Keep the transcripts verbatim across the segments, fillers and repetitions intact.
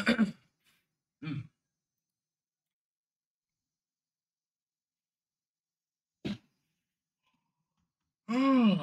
嗯。嗯。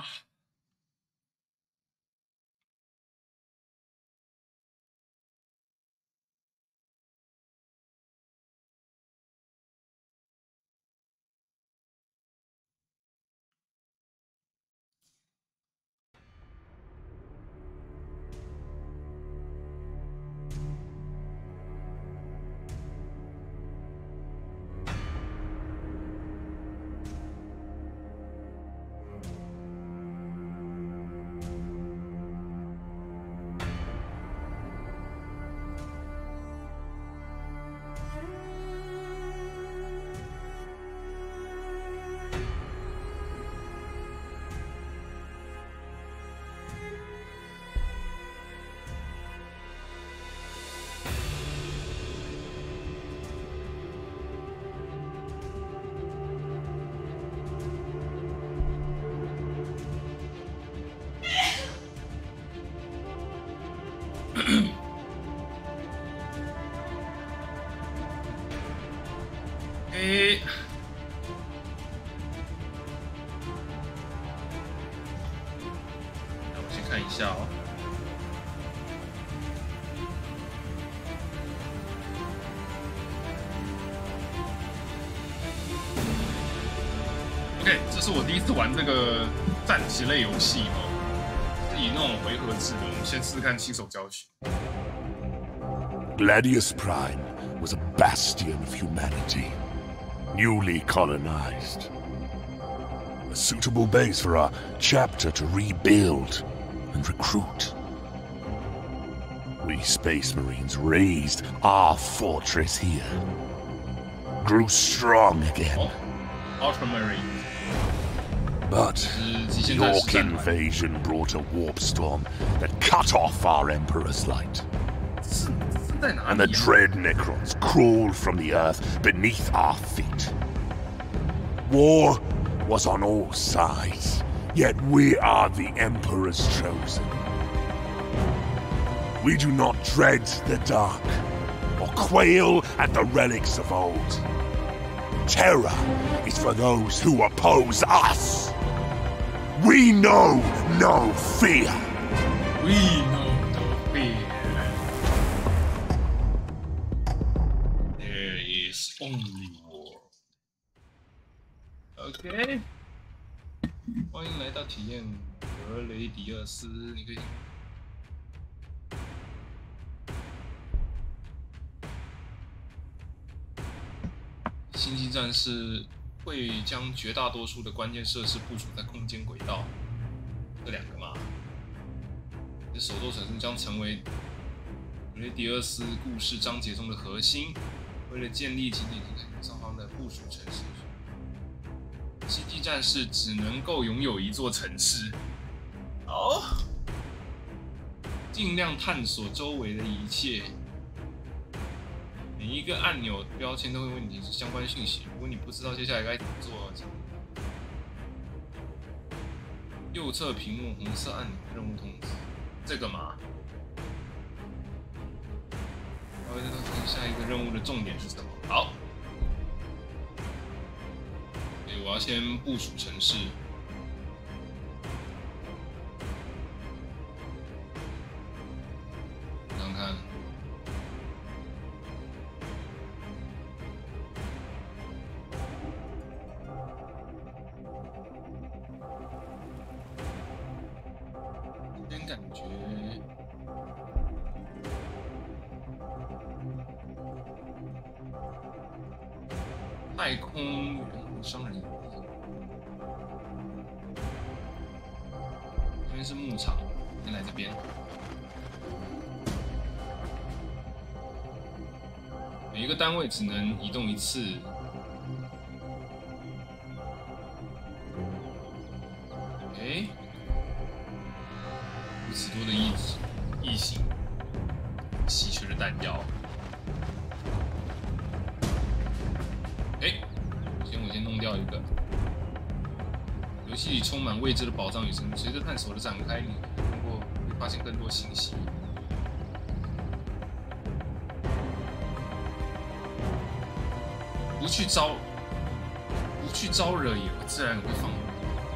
诶，我先看一下哦。OK， 这是我第一次玩这个战棋类游戏哦，是以那种回合制的。我们先试试看新手教学。 Gladius Prime was a bastion of humanity, newly colonized. A suitable base for our chapter to rebuild and recruit. We Space Marines raised our fortress here. Grew strong again. Ultramarine. But York invasion brought a warp storm that cut off our Emperor's light. And the dread Necrons crawled from the earth beneath our feet. War was on all sides, yet we are the Emperor's chosen. We do not dread the dark, or quail at the relics of old. Terror is for those who oppose us. We know no fear. We know no fear. There is only war. OK， 欢迎来到体验格雷迪厄斯，你可以。星际战士会将绝大多数的关键设施部署在空间轨道，这两个嘛，这手动城市将成为格雷迪厄斯故事章节中的核心。为了建立经济上方的部署城市，星际战士只能够拥有一座城市。好，尽量探索周围的一切。每一个按钮标签都会问你相关讯息，如果你不知道接下来该怎么做，右侧屏幕红色按钮任务通知，这个嘛，我会告诉你下一个任务的重点是什么。好，所以我要先部署城市。看看。感觉太空援护商人，这边是牧场，先来这边。每一个单位只能移动一次。哎。如此多的异异形，稀缺的弹药。哎、欸，先我先弄掉一个。游戏里充满未知的宝藏与生物，随着探索的展开，你通过会发现更多信息。 不去招，不去招惹，也自然会放火。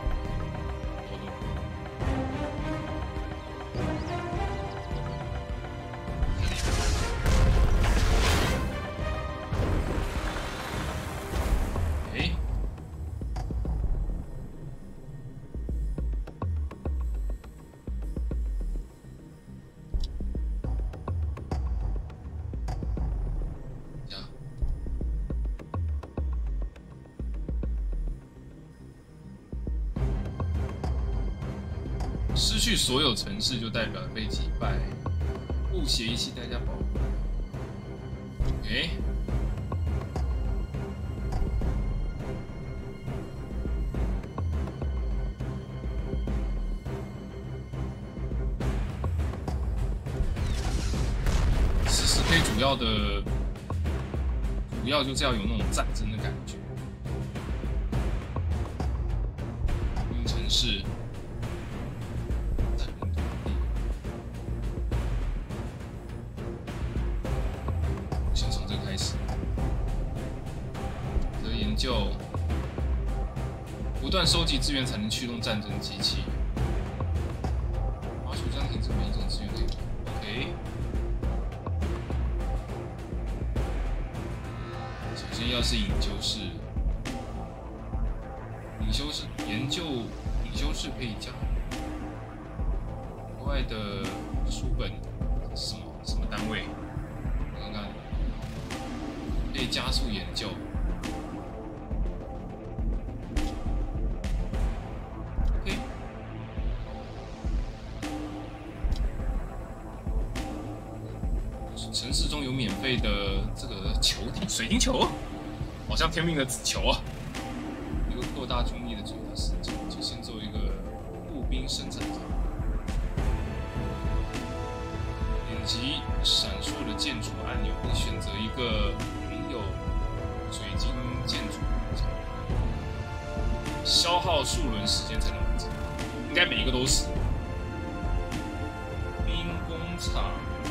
失去所有城市就代表被击败，不协议期代价保护。OK， 四十 K 主要的主要就是要有那种战争的感觉，运城市。就不断收集资源才能驱动战争机器。滑鼠暂停这每一种资源可以 OK。首先要是隐修室，隐修室研究隐修室可以加额外的书本是什么什么单位？我看看，可以加速研究。城市中有免费的这个球体水晶球，好像天命的紫球啊！一个扩大中立的最大视角，就先做一个步兵生产者。点击闪烁的建筑按钮，并选择一个拥有水晶建筑，消耗数轮时间才能完成，应该每一个都是。兵工厂。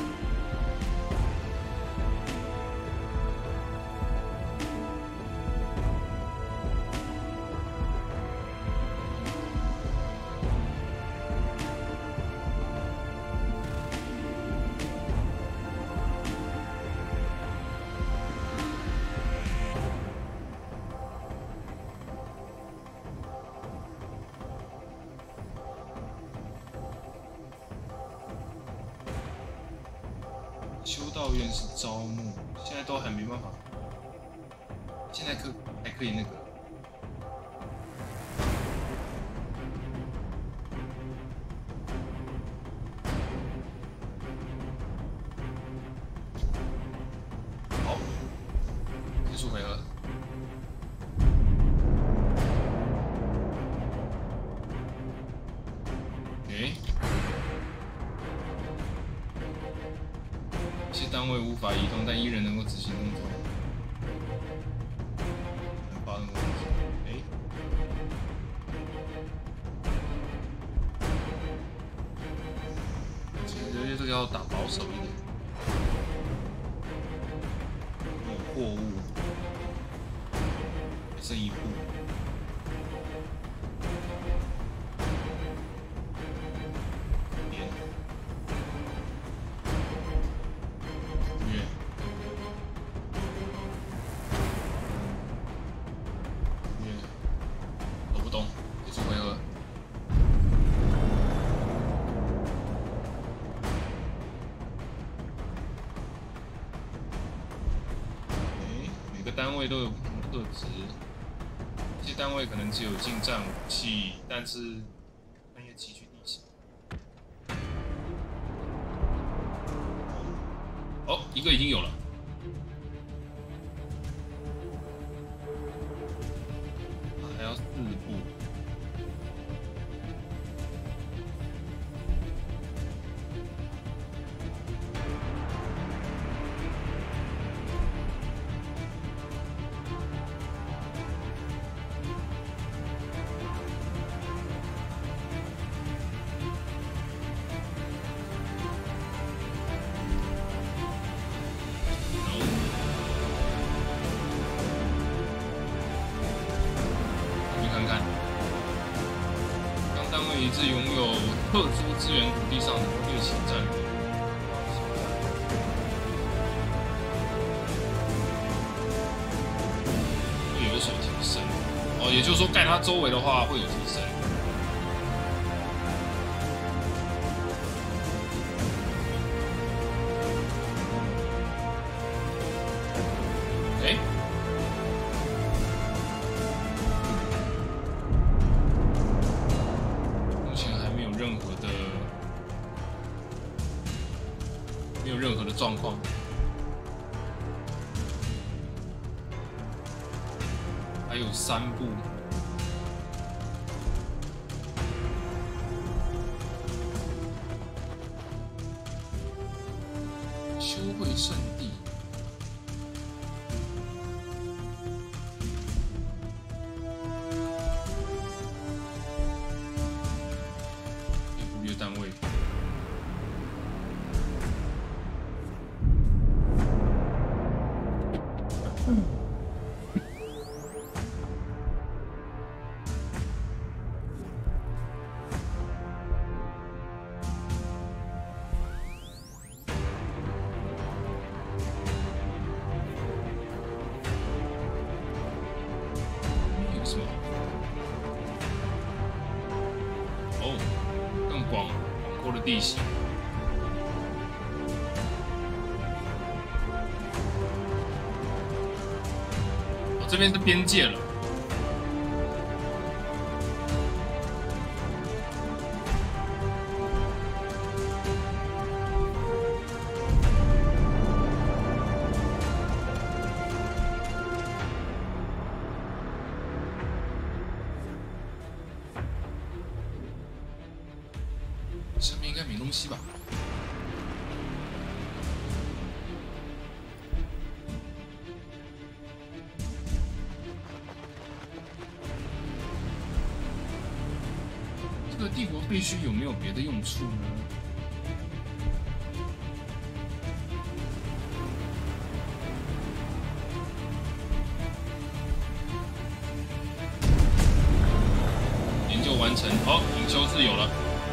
修道院是招募，现在都还没办法。现在可还可以那个。好，结束回合。诶。一些单位无法移动，但依然能够执行动作。能发动攻击。哎，其实这个要打保守一点。有货物，还剩一步。单位都有不同特质，这些单位可能只有近战武器，但是专业崎岖地形。哦，一个已经有了。还要四步。 至拥有特殊资源土地上的猎奇战略。会有所提升。哦，也就是说盖它周围的话会有提升。哎。 任何的没有任何的状况，还有三步，修会圣地。 单位，嗯，有什么？哦。 广广阔的地形，哦，这边是边界了。上面应该没东西吧？这个帝国废墟有没有别的用处呢？研究完成，好，领袖自由了。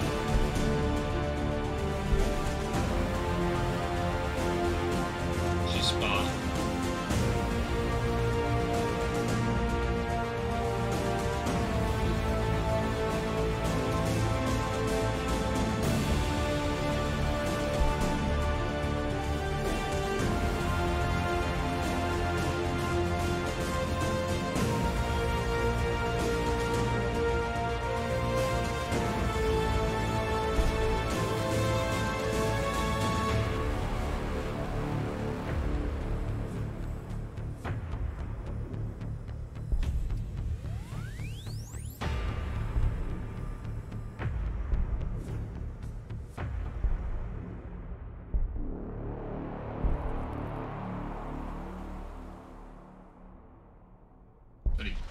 这里，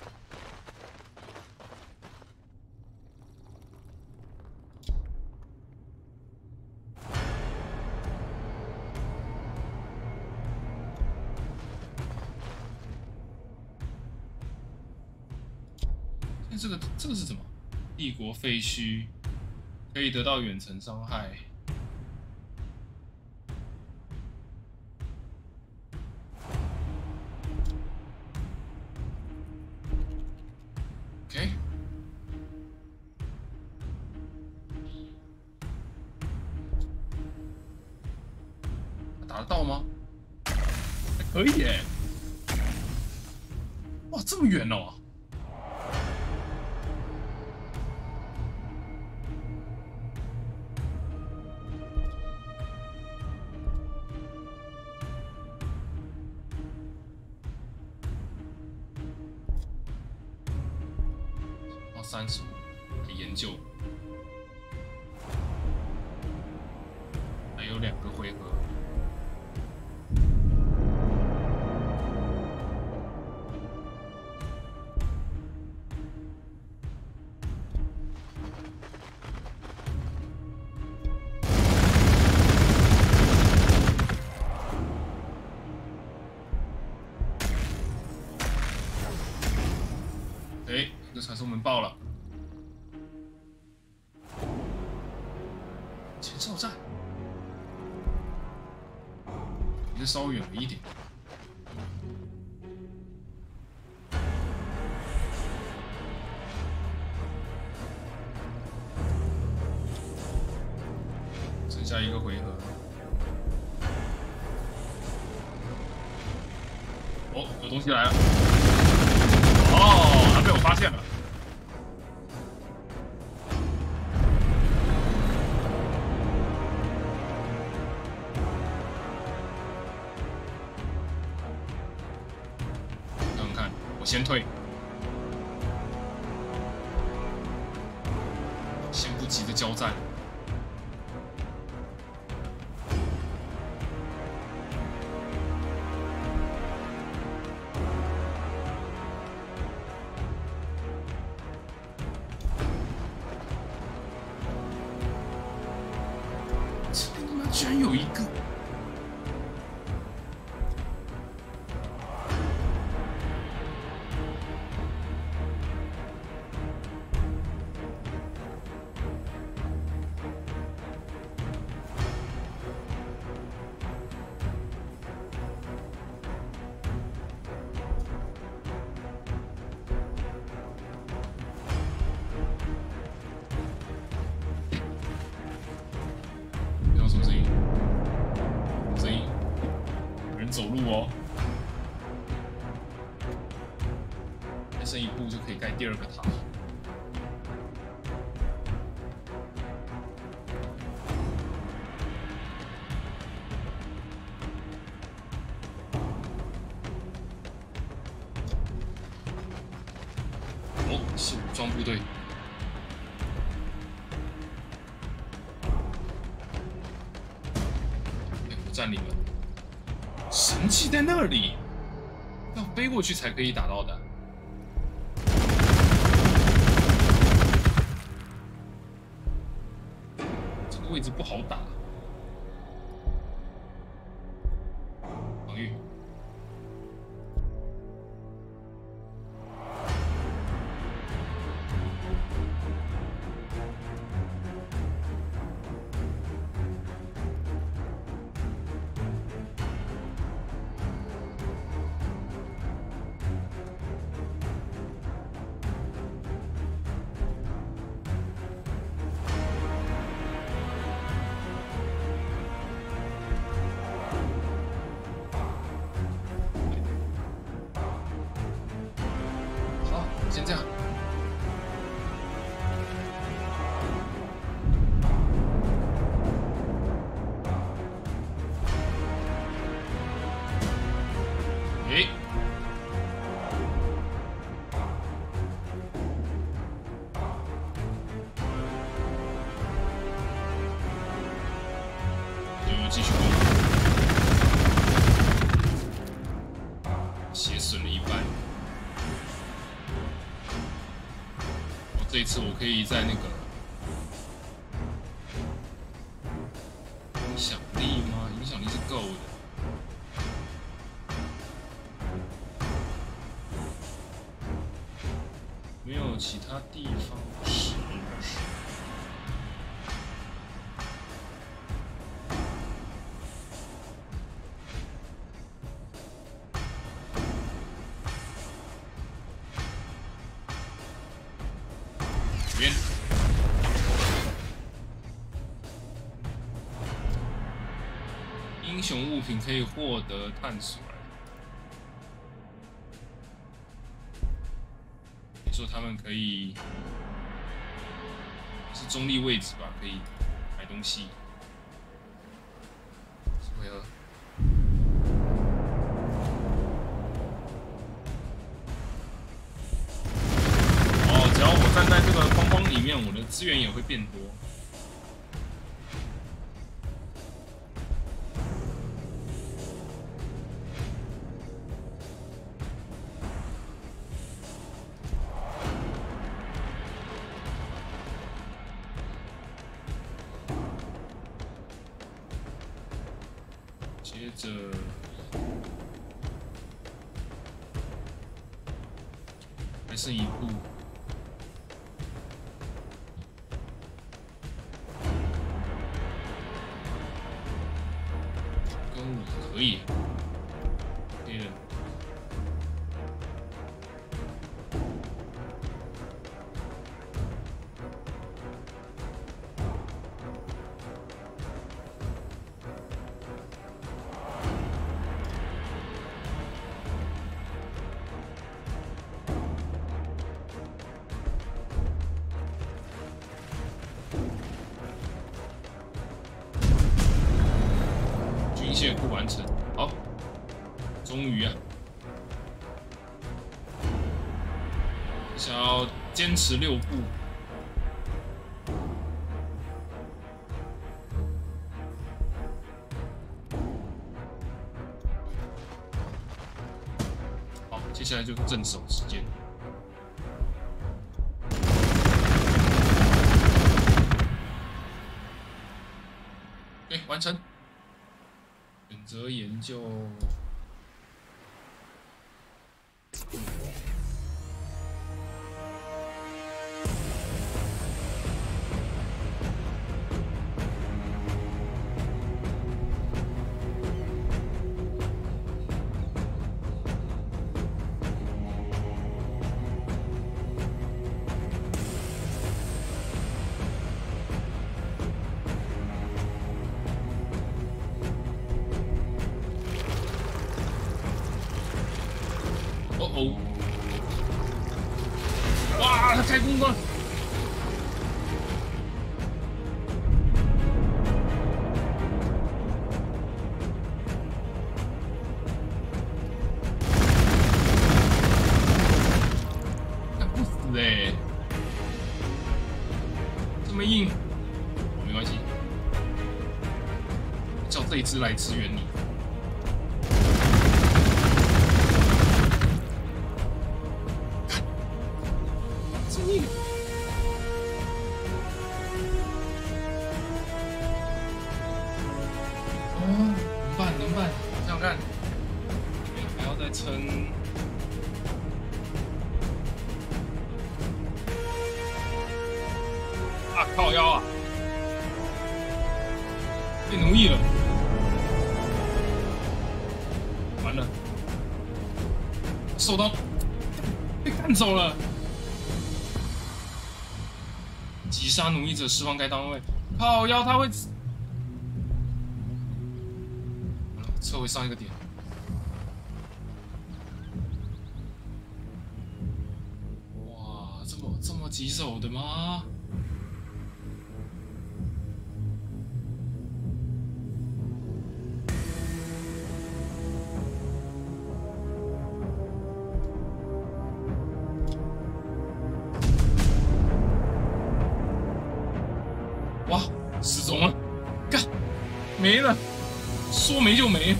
那这个这个是什么？帝国废墟可以得到远程伤害。 OK， 打得到吗？还可以耶！哇，这么远哦！哦，三十五，研究。 还有两个回合。哎，这个传送门爆了。 加油站，离得稍微远了一点。剩下一个回合。哦，有东西来了。哦，他被我发现了。 先退，先不急着交战。这他妈居然有一个！ 走路哦，再剩一步就可以盖第二个塔。哦，是武装部队。哎，我占领了。 神器在那里，要飞过去才可以打到的。这个位置不好打。防御。先这样。诶，就继续攻，血损了一半。 这一次我可以在那个影响力吗？影响力是够的。没有其他地方是。边，英雄物品可以获得探索。你说他们可以是中立位置吧？可以买东西。回合。哦，只要我站在这个框框里面，我的资源也会变多。 接着，还剩一步。 物可以，可以了。卸库完成，好，终于啊！想要坚持六步，好，接下来就是镇守时间。哎，完成。选择研究。哦，哇，他开弓了！干不死哎，这么硬，没关系，叫这一只来支援你。撑啊！靠腰啊！被奴役了，完了，受到被赶走了。击杀奴役者，释放该单位。靠腰，他会撤回上一个点。这么棘手的吗？哇，失踪了！干，没了，说没就没。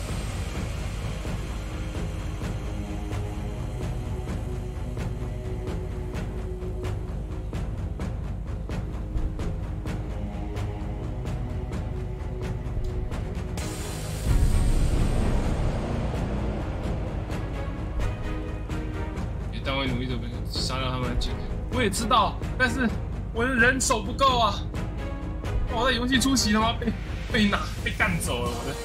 单位努力的杀掉他们，我也知道，但是我的人手不够啊！我在游戏初期他妈被被拿被干走了，我的。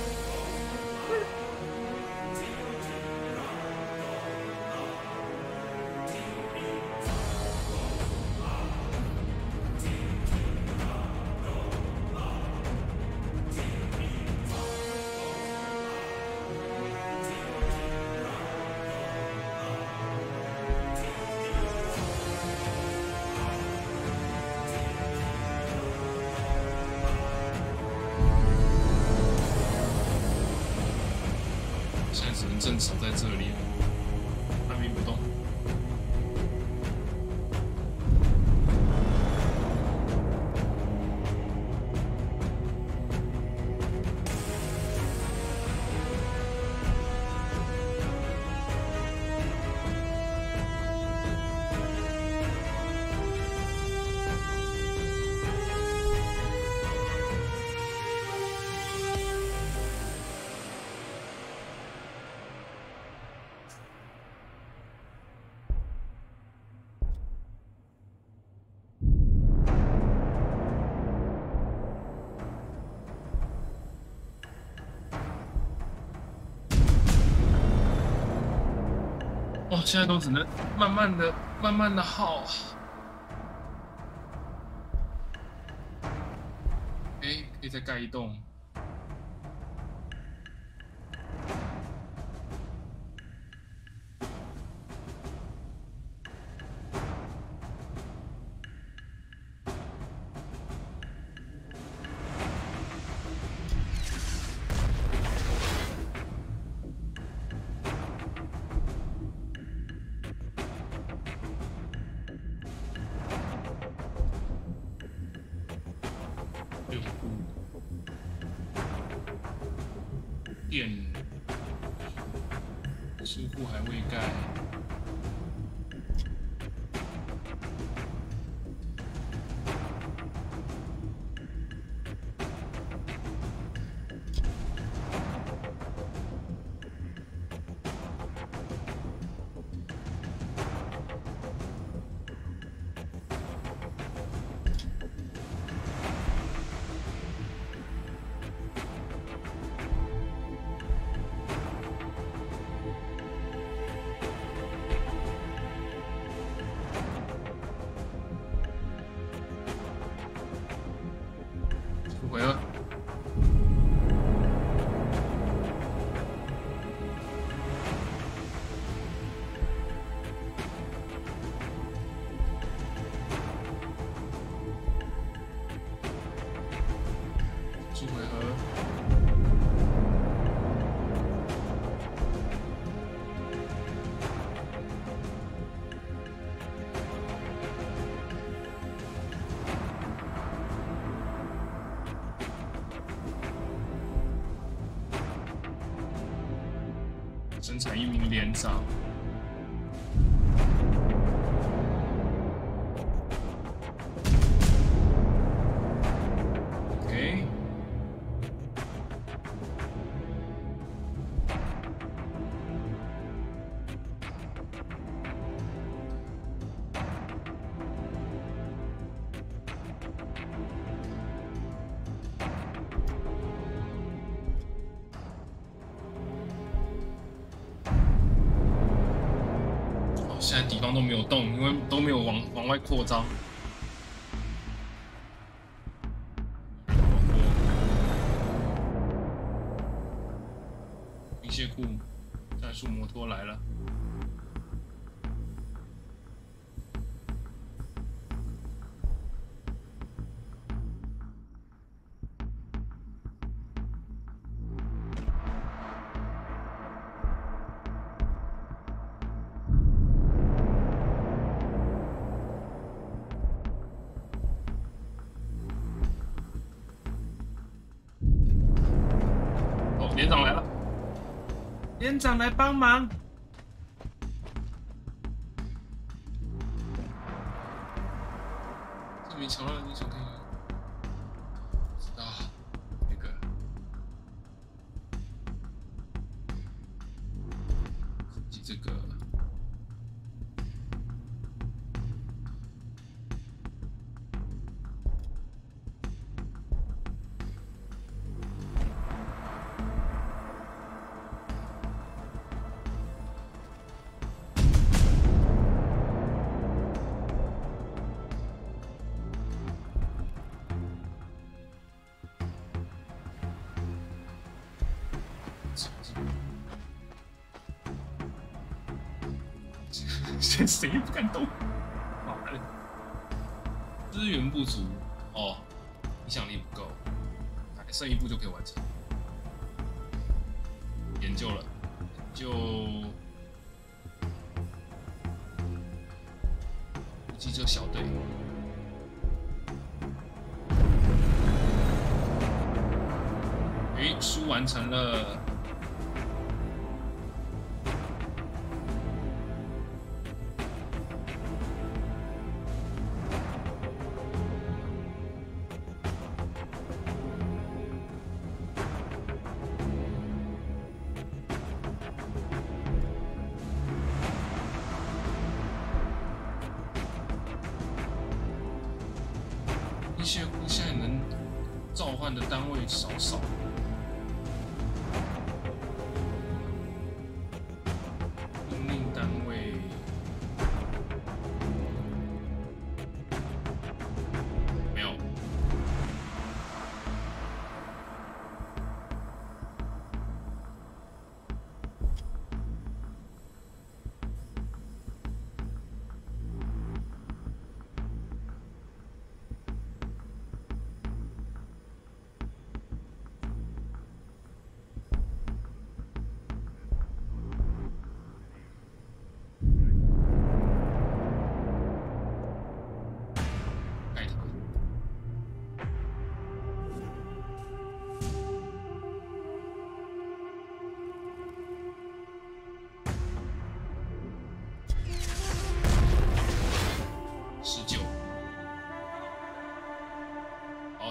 现在只能镇守在这里了，按兵不动。 哦，现在都只能慢慢的、慢慢的耗。哎，可以再盖一栋。店书库还未盖，回了。速回合。生产一名连长。OK。现在敌方都没有动，因为都没有往往外扩张。兵械库战术摩托来了。连长来了，连长来帮忙。这名强悍的英雄可以啊，那个以及这个现在谁也不敢动，妈的！资源不足哦，影响力不够，还剩一步就可以完成。研究了，就突击车小队。诶，书完成了。一些库现在能召唤的单位少少，命令单位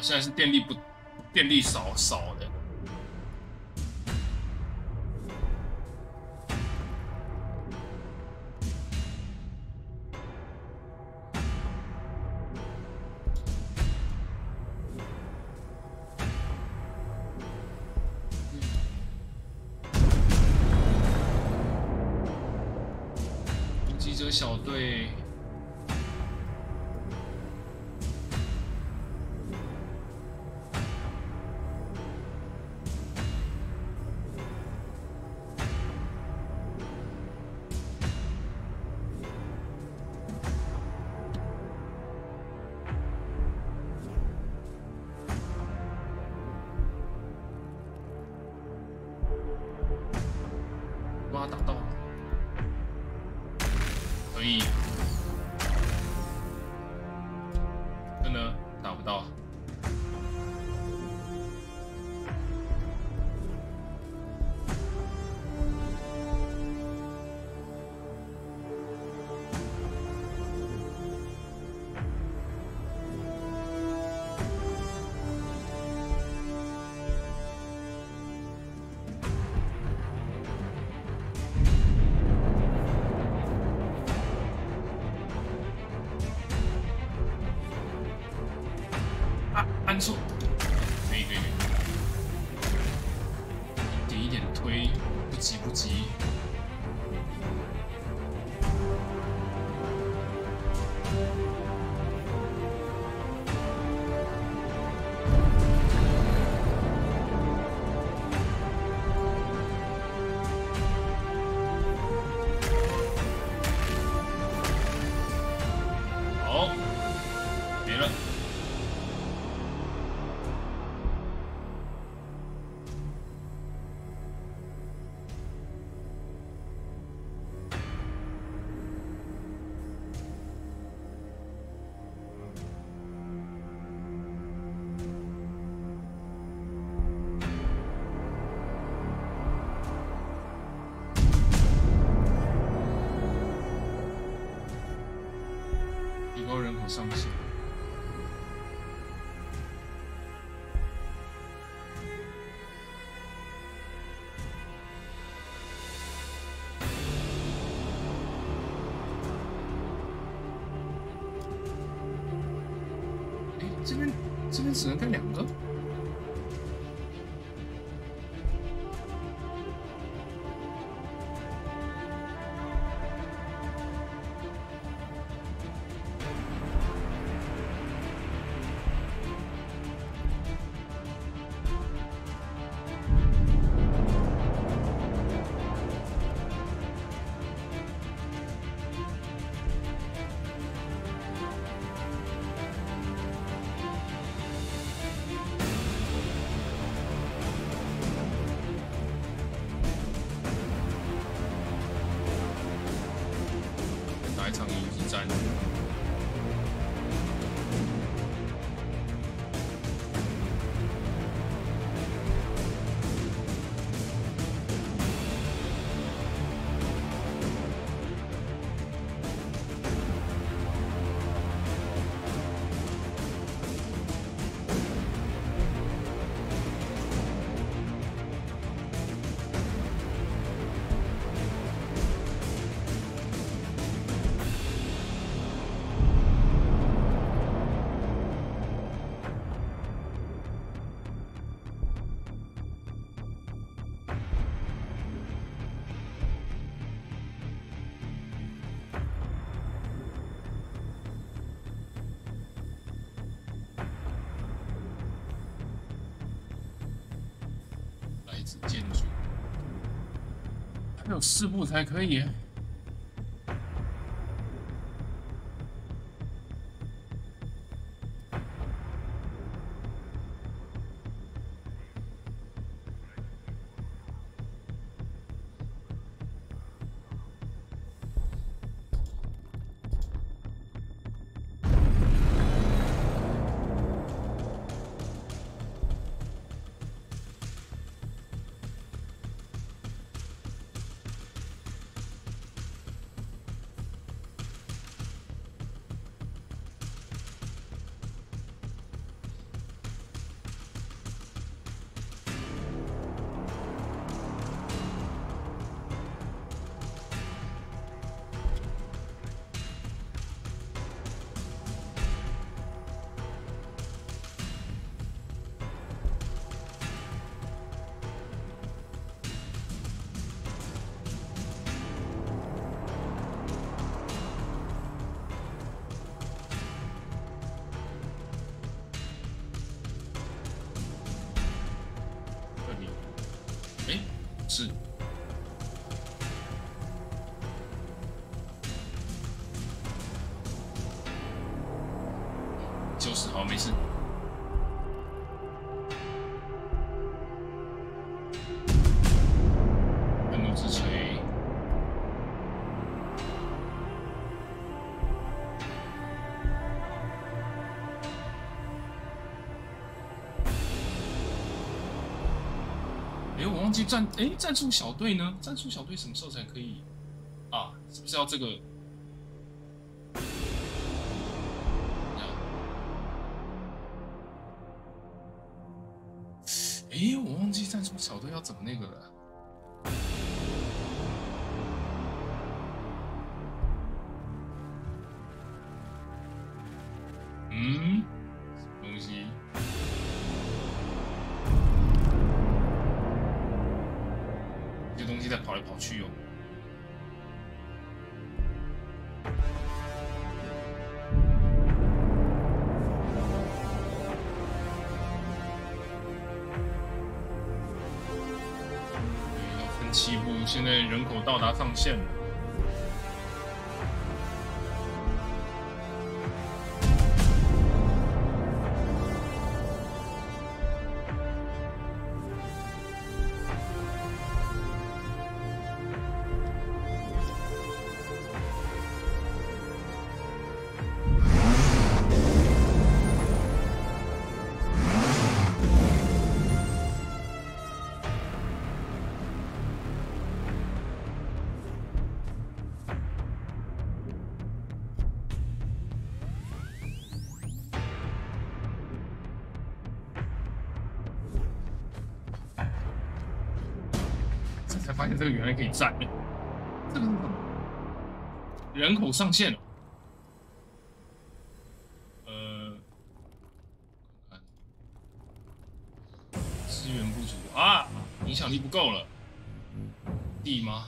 现在是电力不电力少少的。攻击者小队。 把他打到了，可以。这呢，打不到。按错，可以可以，一点一点推，不急不急。好，没了。 提高人口上限。哎，这边这边只能干两个。 打一场游击战。建筑，还有四步才可以。 是。九十，好，没事。愤怒之锤。哎，我忘记战哎，战术小队呢？战术小队什么时候才可以啊？是不是要这个？哎，我忘记战术小队要怎么那个了。嗯，什么东西？这东西在跑来跑去哦。起步，现在人口到达上限了。才发现这个原来可以站，这个是什么？人口上限了。呃，看看资源不足啊，影响力不够了。地吗？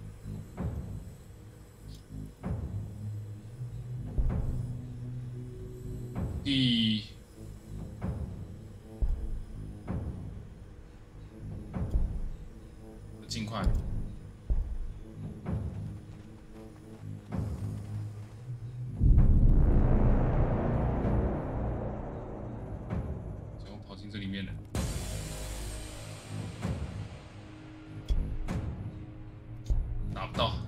地。尽快。结果跑进这里面了。打不到。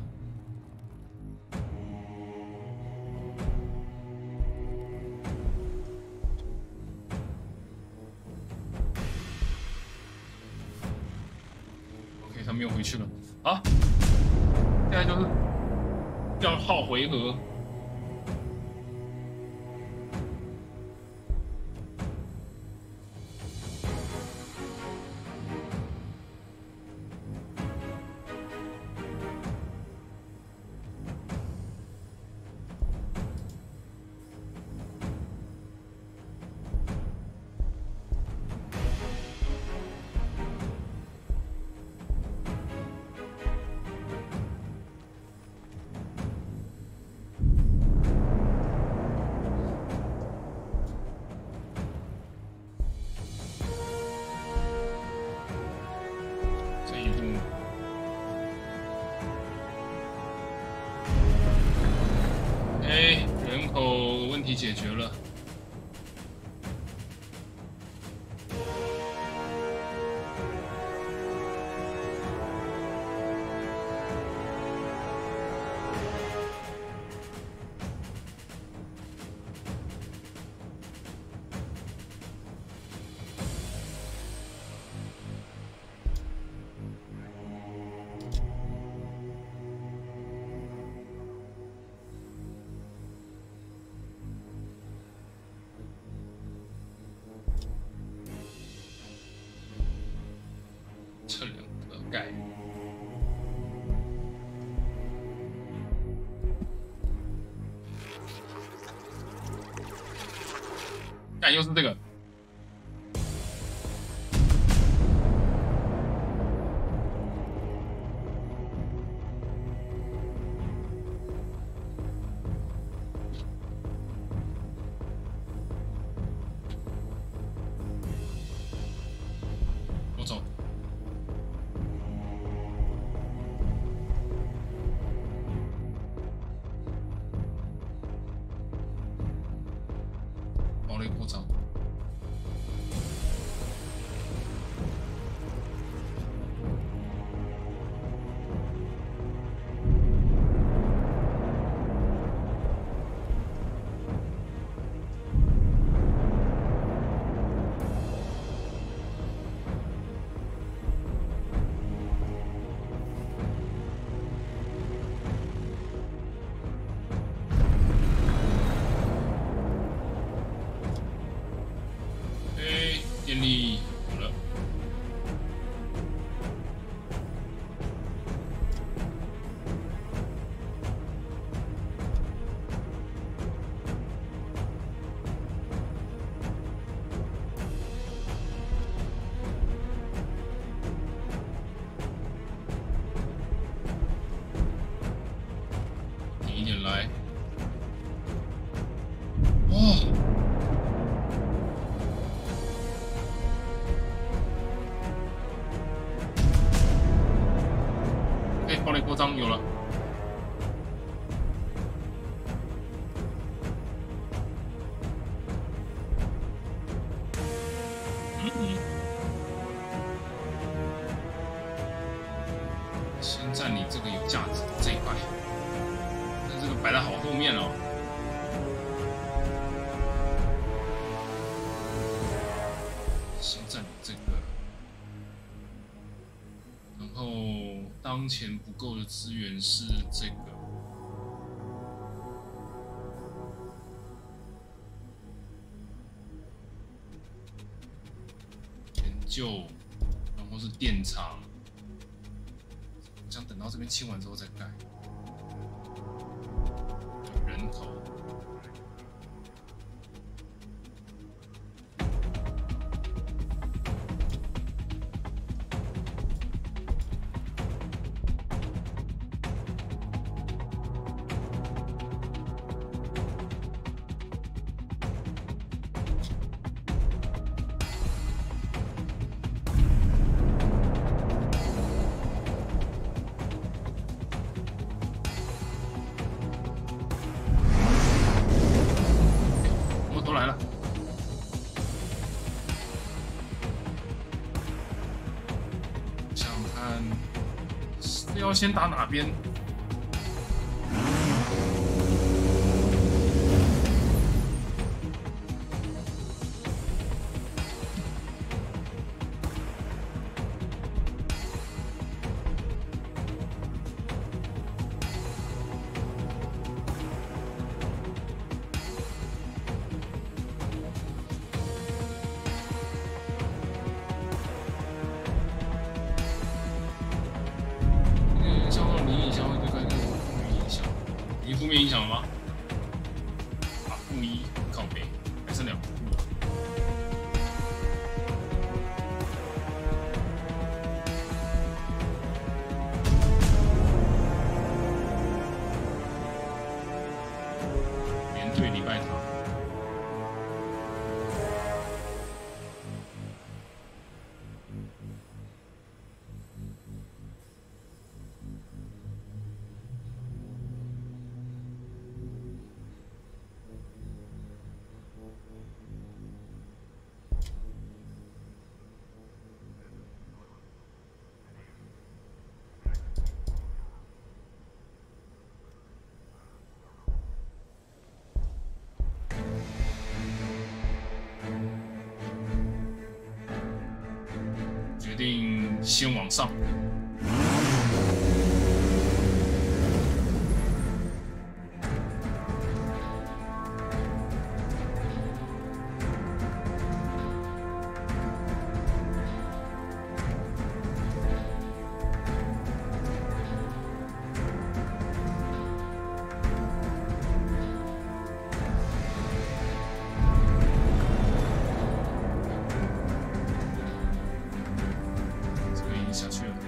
他们又回去了啊！现在就是要耗回合。解决了。这两个盖，盖又是这个。我走。 扩张有了。嗯嗯。先占领这个有价值的这一块，但这个摆在好后面哦。 先占领这个，然后当前不够的资源是这个，研究，然后是电厂，想等到这边清完之后再盖，人口。 都来了，想看是要先打哪边？负面影响了吗？啊，负一靠北，还剩两负。连队礼拜堂。 决定先往上。下去了。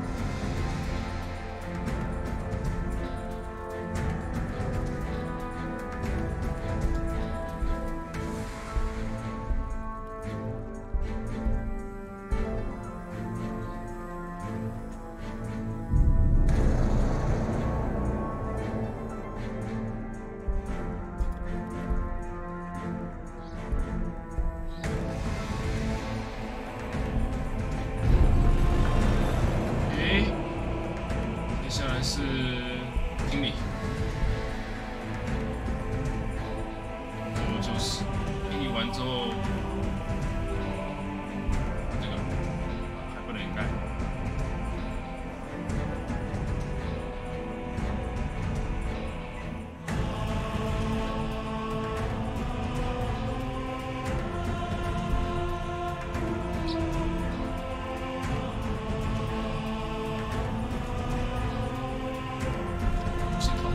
是经理，我就是经理完之后，这个还不能盖。先跑。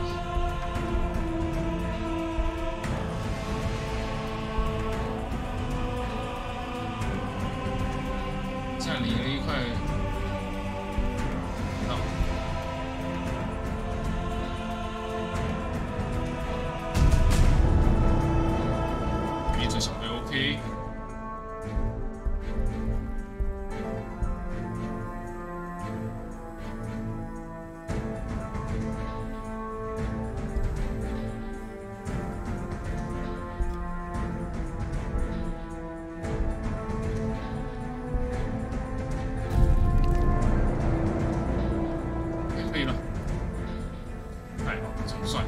帅。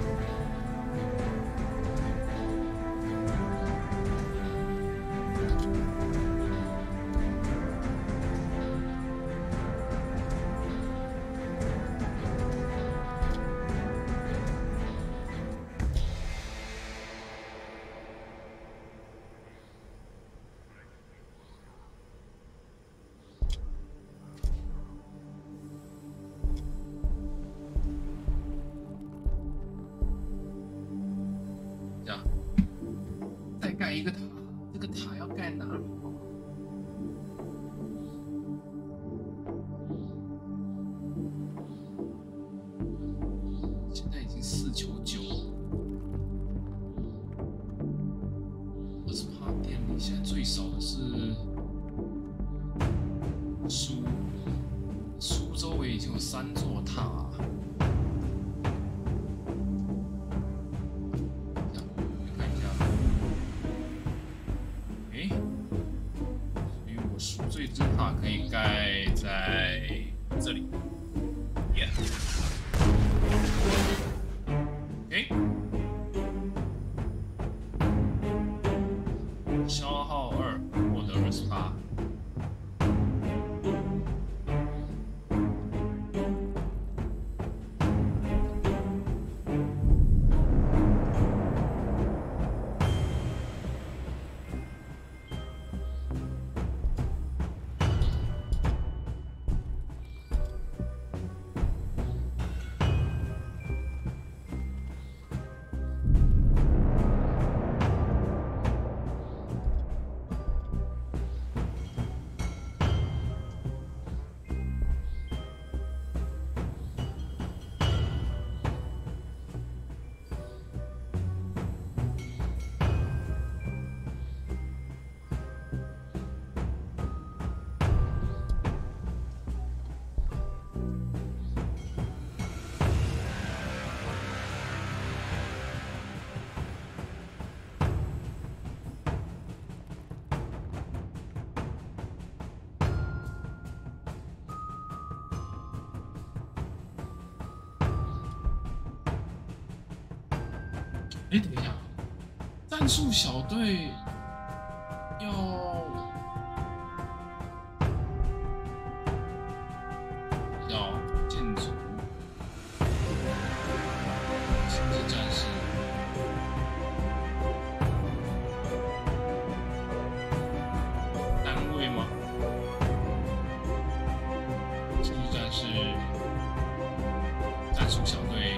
再盖一个塔，这个塔要盖哪里？现在已经四九九，二十趴电力，现在最少的是苏，苏周围已经有三座塔。 最之塔可以盖在这里 ，Yeah， 哎，消耗二，获得二十八。哎，等一下，战术小队要要建筑，星际战士，单位吗？星际战士，战术小队。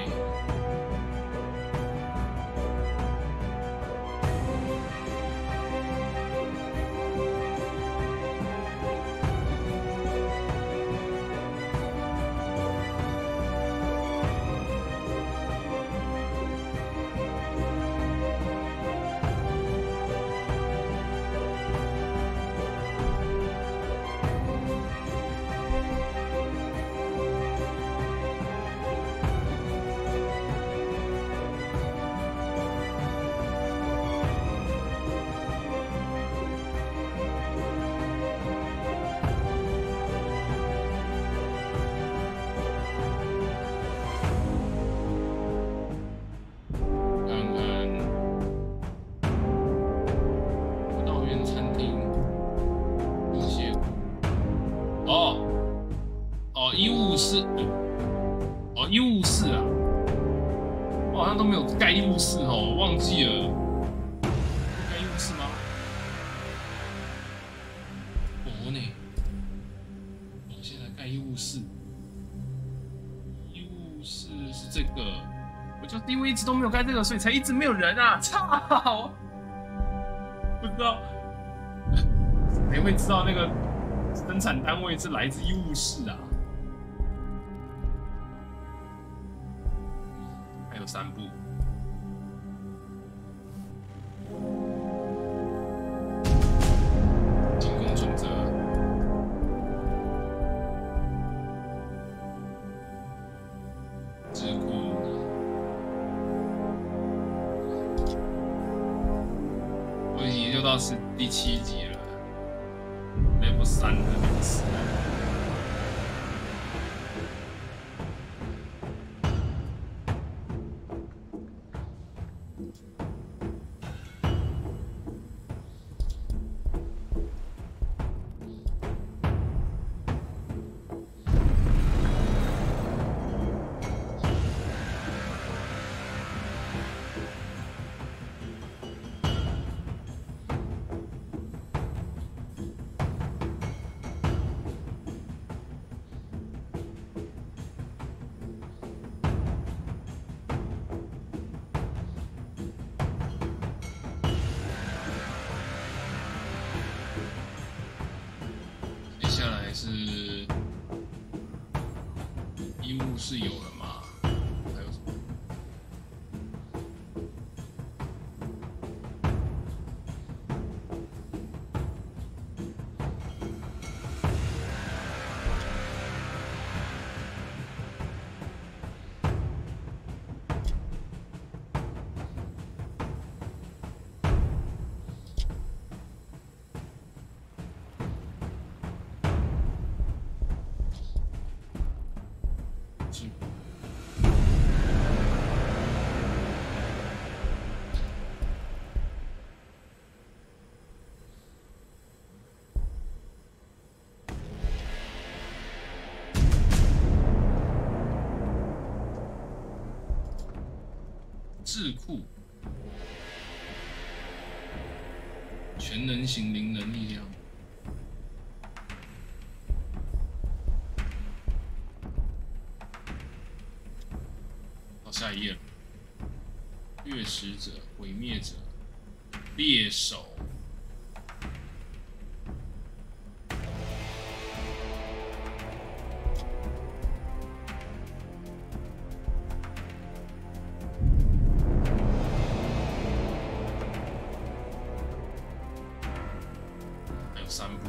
医务室，哦，医务室啊，我好像都没有盖医务室哦，我忘记了，盖医务室吗？哦呢，我现在盖医务室，医务室是这个，我就是因为一直都没有盖这个，所以才一直没有人啊！操，不知道，谁会知道那个生产单位是来自医务室啊？ 有三步，进攻准则，智库，我已经研究到是第七集了 ，level 三的名词。 衣物是有了嘛？还有什么？智库，全能型灵能力量。到下一页了。掠食者、毁灭者、猎手。三步。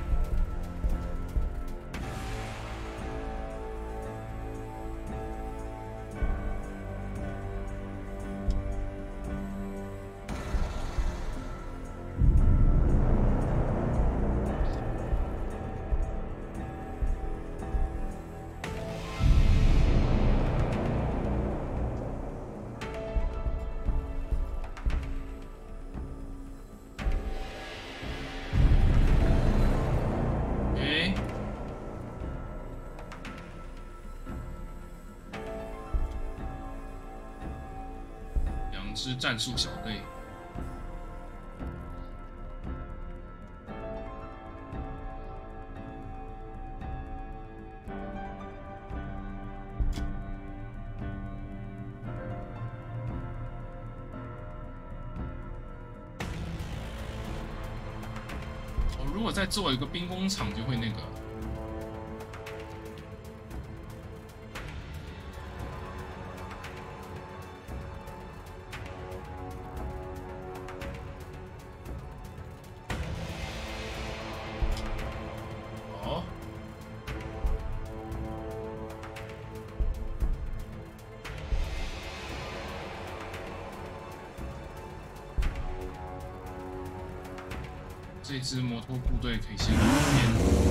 支战术小队。哦，如果再做一个兵工厂，就会那个。 这支摩托部队可以先往边。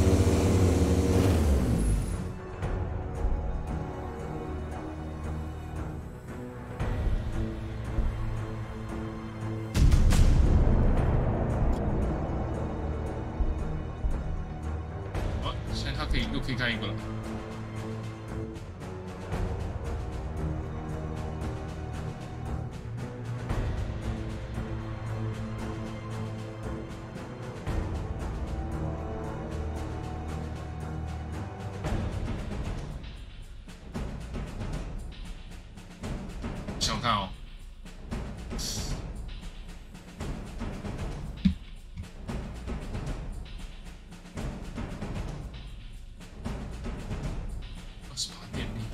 好，现在他可以又可以开一个了。 想看哦，二十趴电力，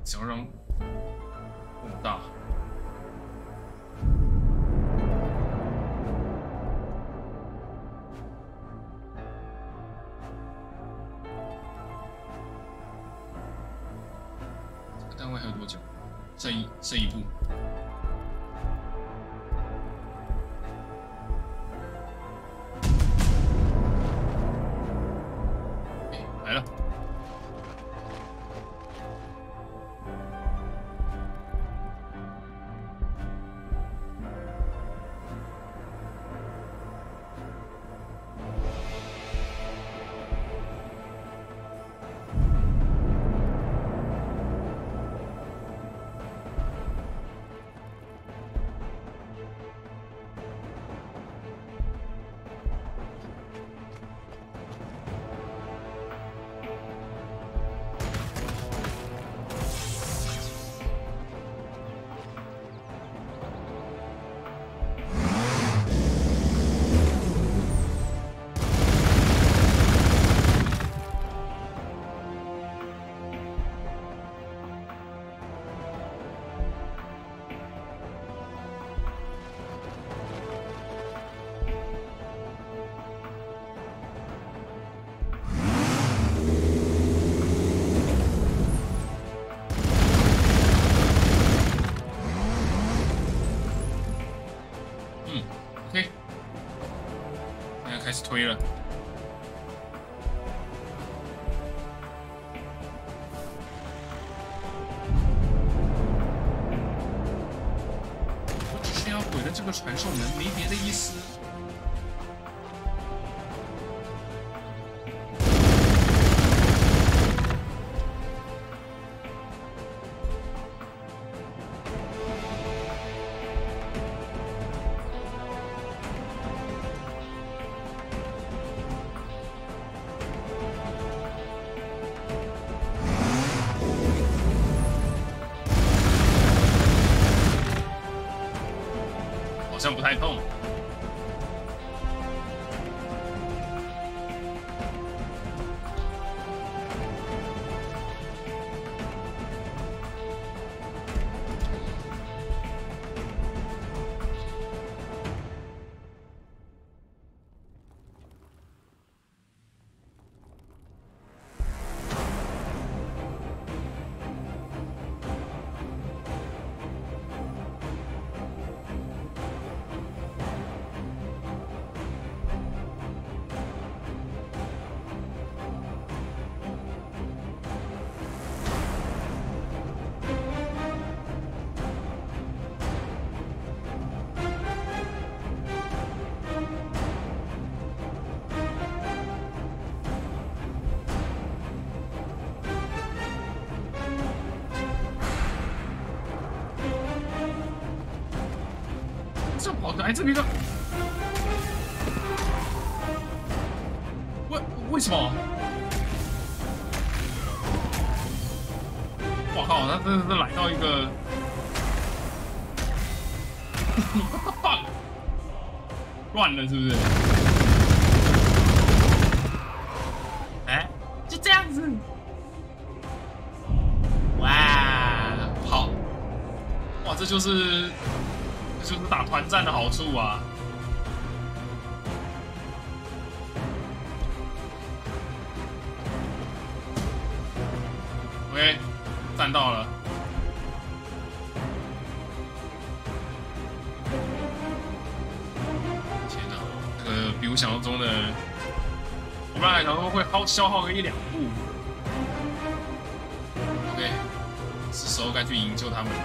想要让更大。这个单位还有多久？剩一剩一步。哎，来了。 开始推了，我只是要毁了这个传送门，没别的意思。好像不太痛。这跑来这边的，为为什么？我靠，他真的是来到一个，棒，乱了是不是？哎，就这样子，哇，好，哇，这就是。 这就是打团战的好处啊！OK， 站到了。天哪，这个比我想象中的，我本来想说会耗消耗个一两步。OK， 是时候该去营救他们了。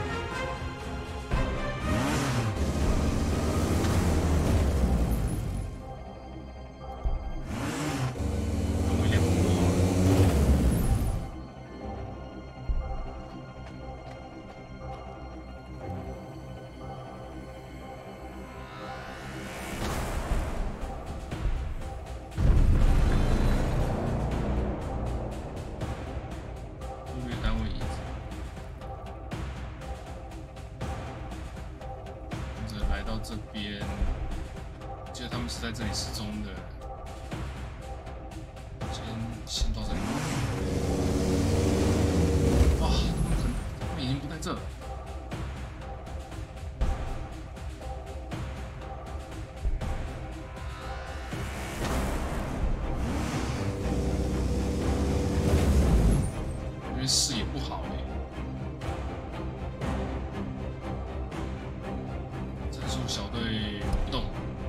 这边，我记得他们是在这里失踪的。先先到这里。哇，他们很这。因为视野不好哎、欸，战术小队不动。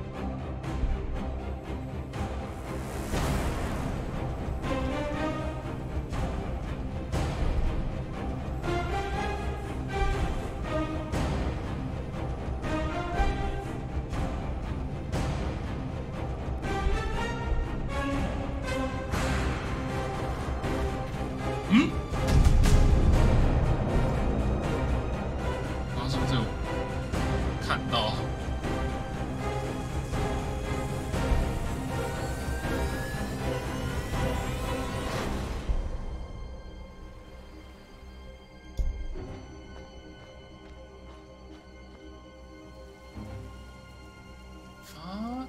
嗯，刚刚是不是有看到？啊！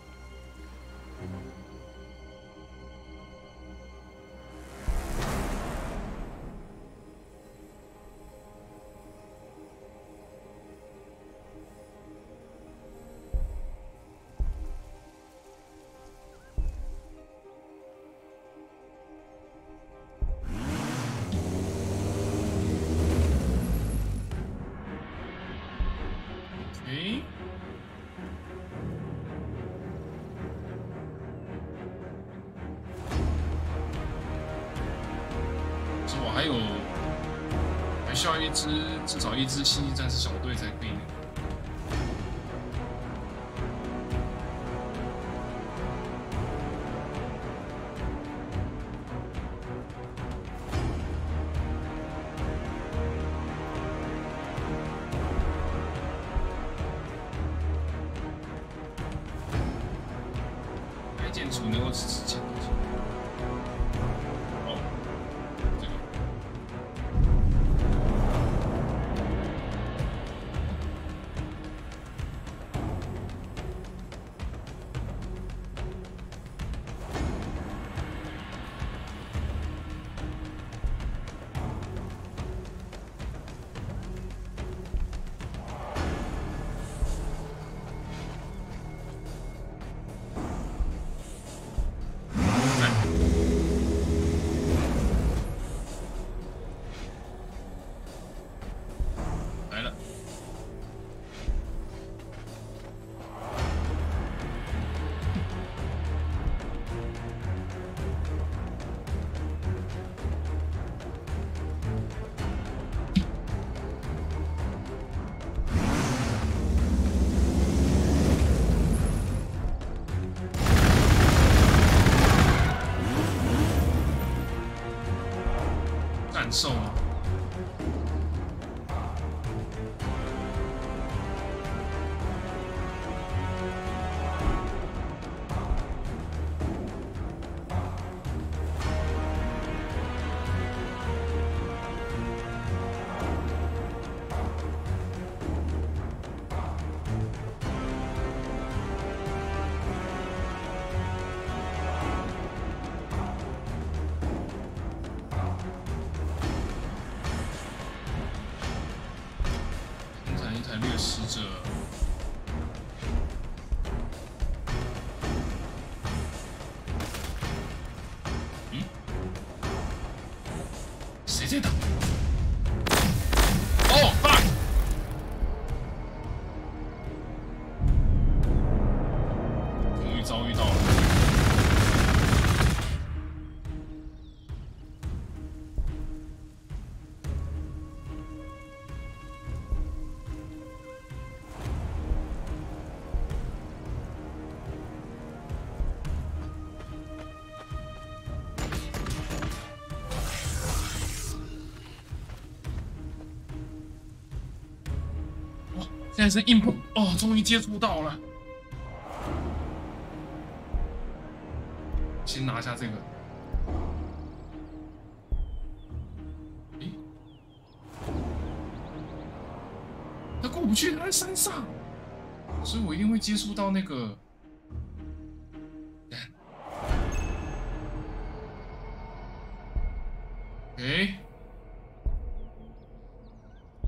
诶，是我还有还需要一支至少一支星际战士小队才可以。建筑能够支持前进。哦，这个。来了，感受吗？ 一台掠食者，嗯，谁在打？哦 ，fuck！ 终于遭遇到了。 现在是硬碰哦，终于接触到了。先拿下这个。诶，他过不去，他在山上，所以我一定会接触到那个。诶。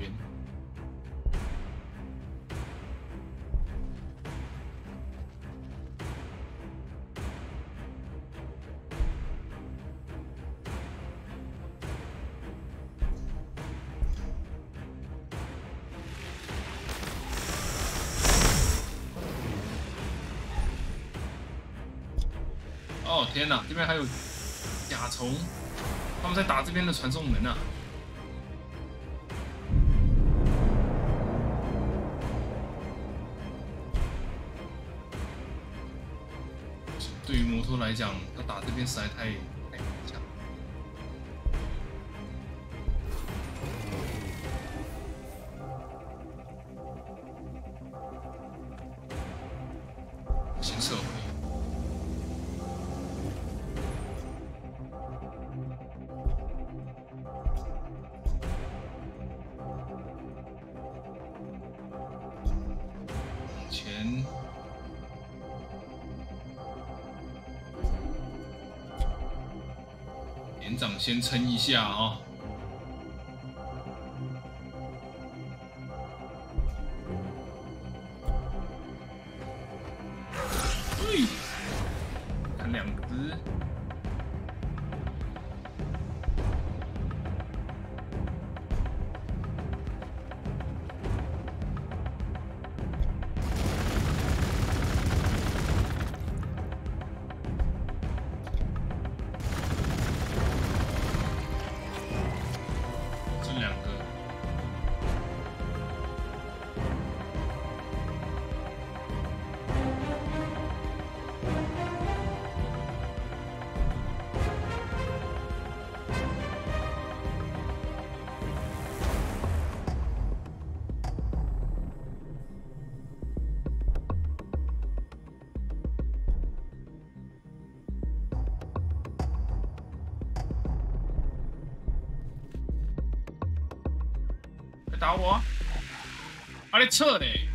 边。哦天哪，这边还有甲虫，他们在打这边的传送门啊！对于摩托来讲，要打这边实在太太强。先撤回。 前，连长先撑一下啊、哦！对，砍两只。 打我！啊，你撤嘞！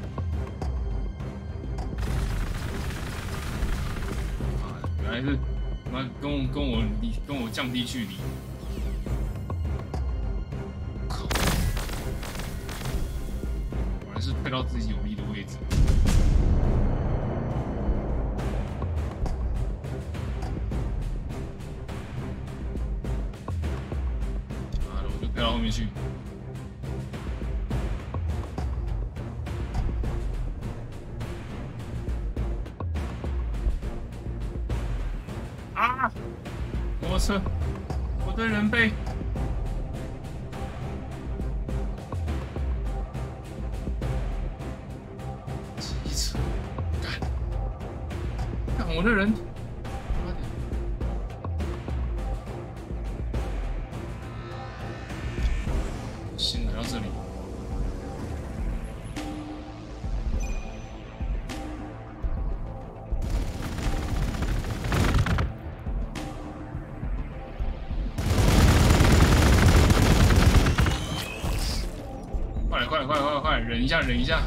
啊，原来是妈跟我跟我离跟我降低距离。靠！果然是退到自己有利的位置。妈的，我就退到后面去。 啊！摩托车，我的人被机车干干我的人，快点！先来到这里。 快快快快！忍一下，忍一下。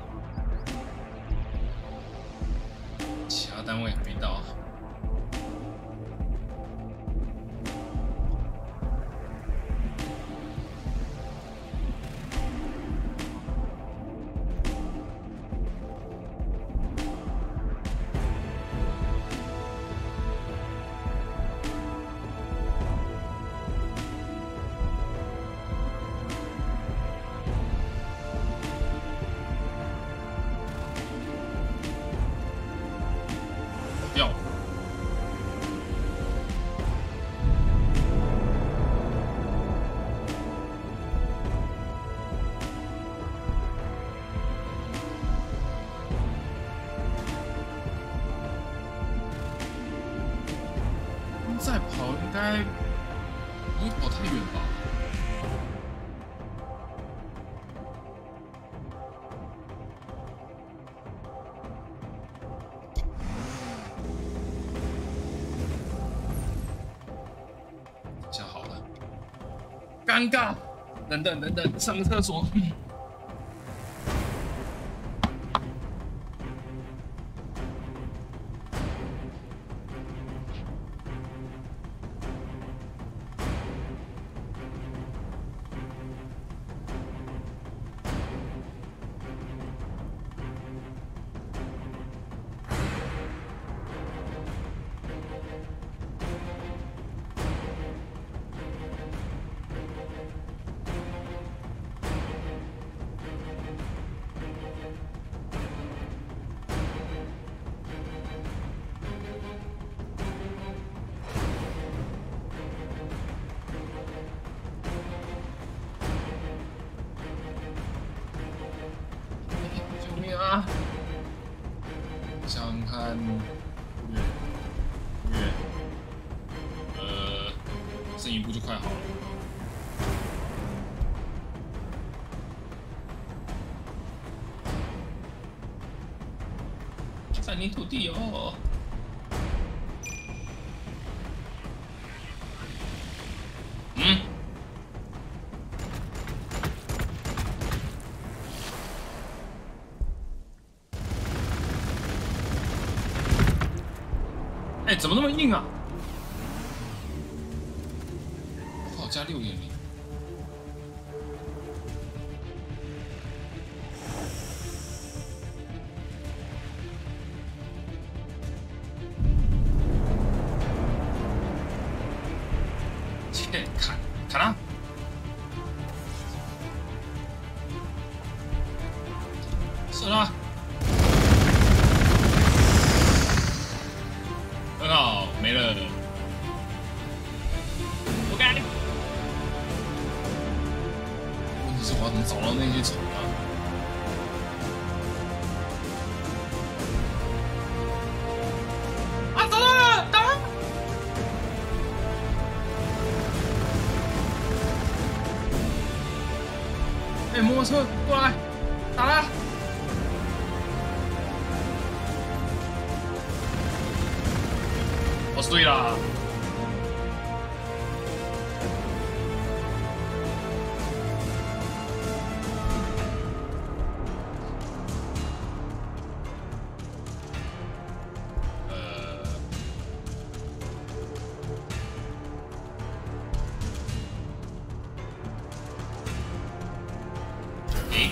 其他单位还没到。掉。再跑应该不会跑太远吧？ 想好了，尴尬，等等等等，上个厕所。 占领土地哦！嗯。哎，怎么那么硬啊？好，加六点零。 砍砍他！射他！很好，没了。不该。问题是我要怎么找到那些虫啊？啊，找到了！打！ 哎，摩托车过来，打他！我碎了。呃，诶。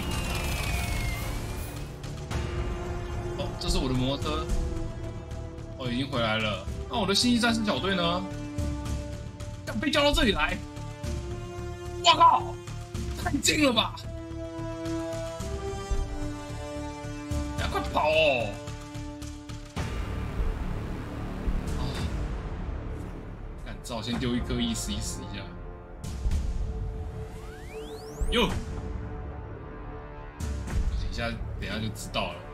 这是我的摩托车，哦，已经回来了。那我的星际战士小队呢？要被叫到这里来？我靠，太近了吧！要快跑哦！啊，干，只好先丢一颗意思意思一下。哟，等一下，等一下就知道了。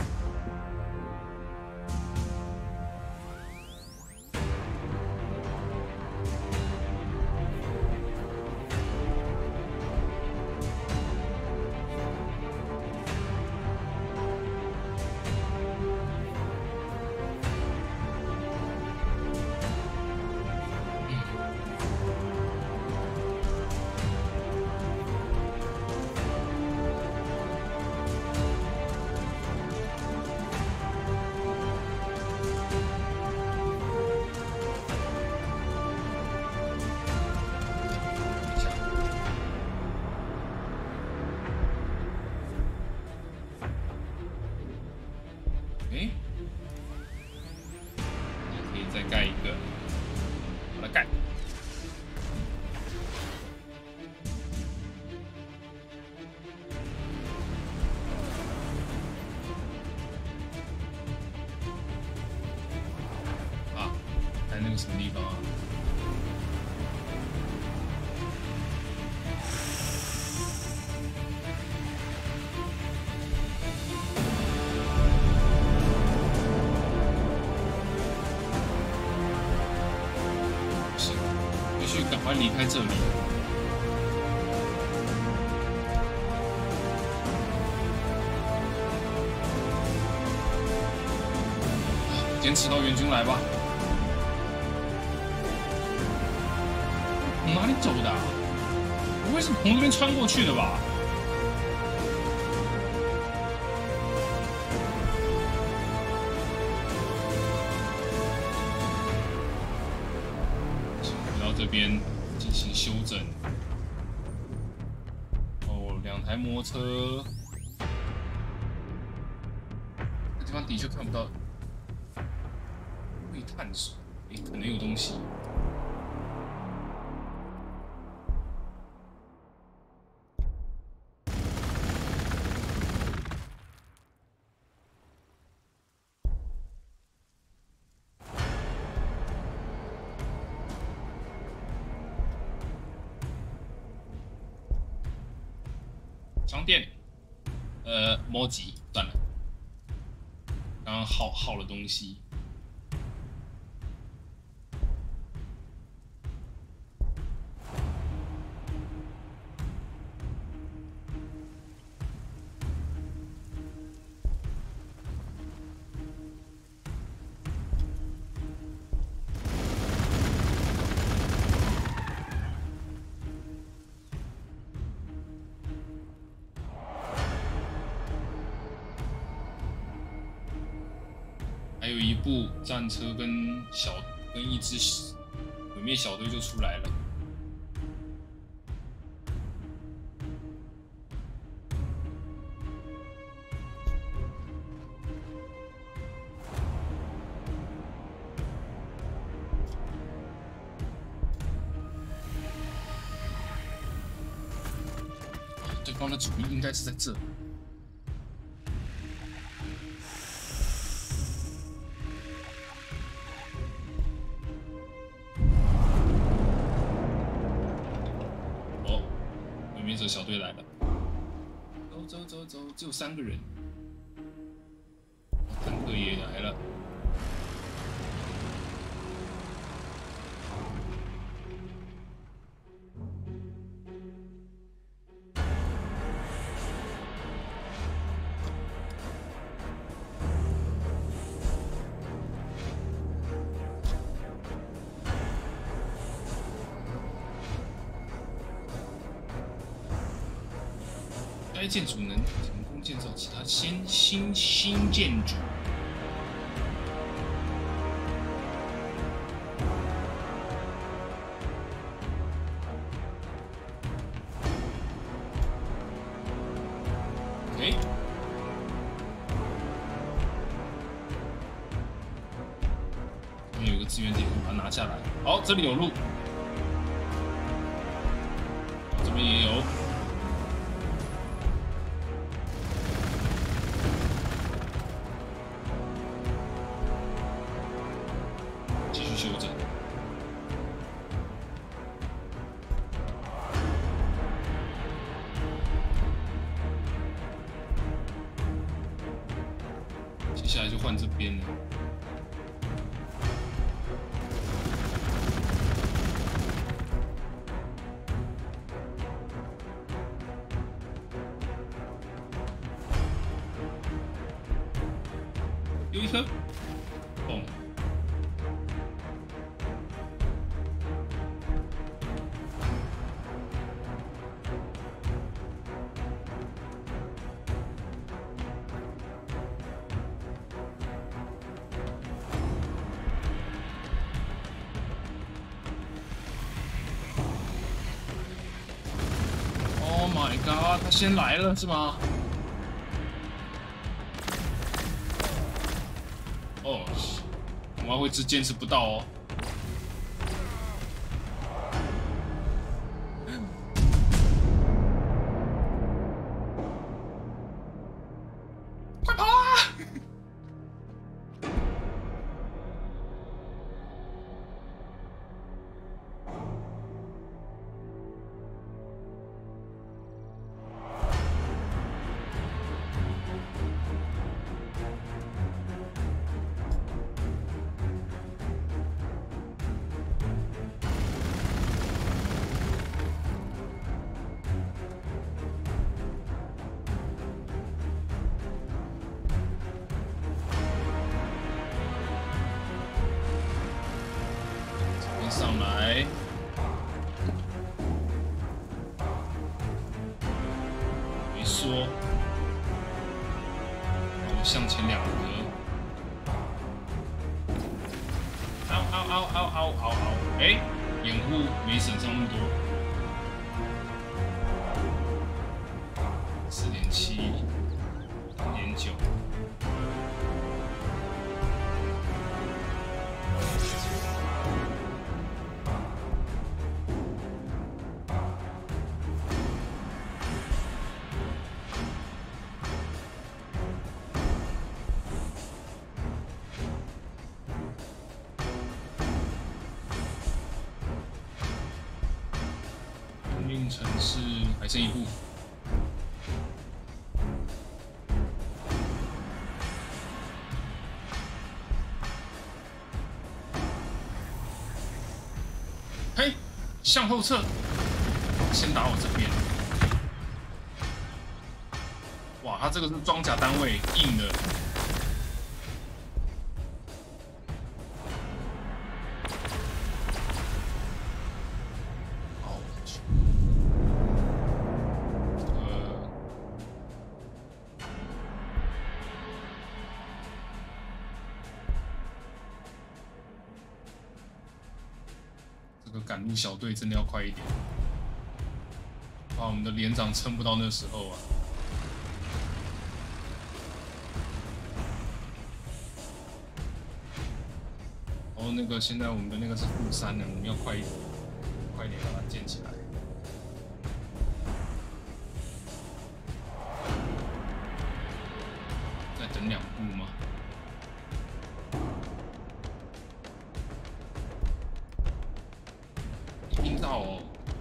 哎，可以再盖一个，把它盖。啊，在那个什么地方啊？ 赶快离开这里！坚持到援军来吧！从哪里走的、啊？不会是从这边穿过去的吧？这边进行修正。哦，两台摩托车，这地方的确看不到，可以探索，诶，可能有东西。商店，呃，摸吉算了，刚刚耗耗了东西。 部战车跟小跟一支毁灭小队就出来了。对方的主力应该是在这。 这小队来了，走走走走，只有三个人，坦克也来了。该建筑能成功建造其他新新新建筑。OK， 这边有个资源点，把它拿下来。好，这里有路，这边也有。 修正。接下来就换这边了。有一颗，哦。 Oh my god！ 他先来了是吗？哦，我还会只坚持不到哦。快跑啊！上来，回缩，然后向前两格，嗷嗷嗷嗷嗷嗷嗷！哎，掩护没省上那么多，四点七，三点九。 城市还剩一步，嘿，向后撤，先打我这边。哇，他这个是装甲单位，硬的。 赶路小队真的要快一点，怕我们的连长撑不到那时候啊。然后那个现在我们的那个是负三呢，我们要快一点，快点把它建起来。再等两步吗？听到哦。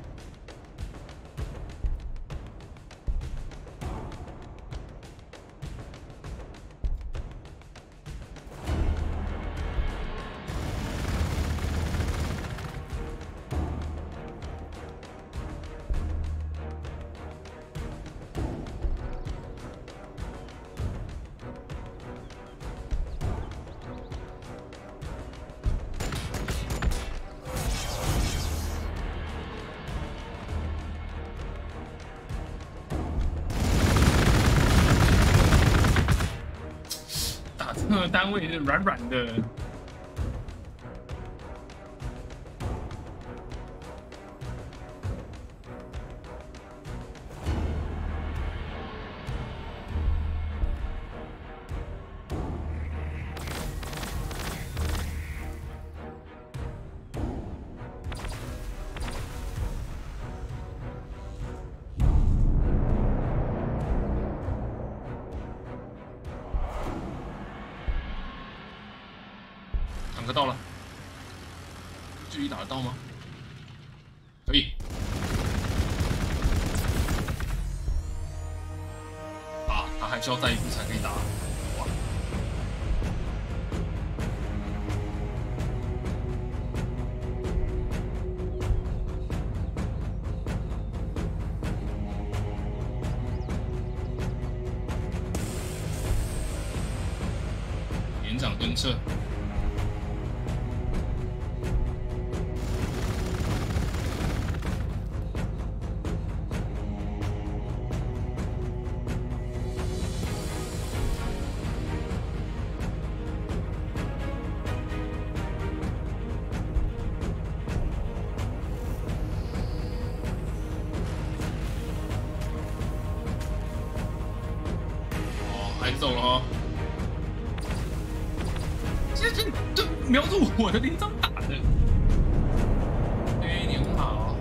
这个单位是软软的。坦克到了，距离打得到吗？可以。啊，他还需要再一步才可以打。哇！连长跟撤。还走了哦！这这这瞄着我的连长打的，哎，你很好。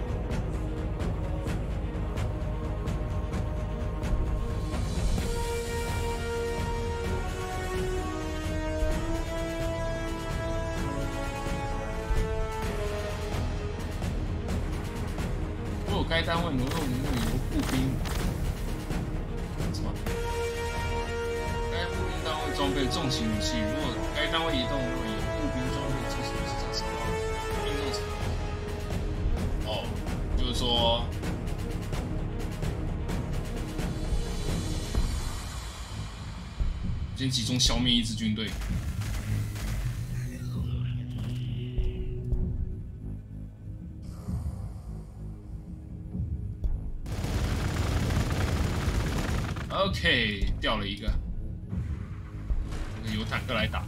如果该单位能用那个由步兵。装备重型武器，如果该单位移动，如果以步兵装备重型武器上升到兵种层。哦，就是说，先集中消灭一支军队。OK， 掉了一个。由坦克来打。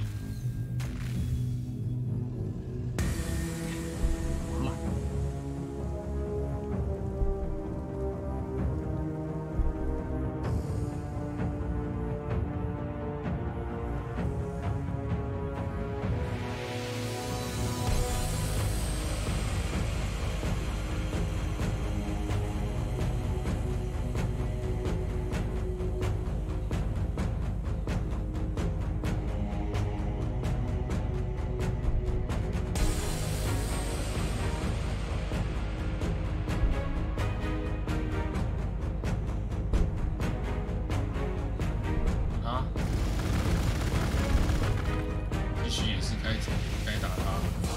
该打他。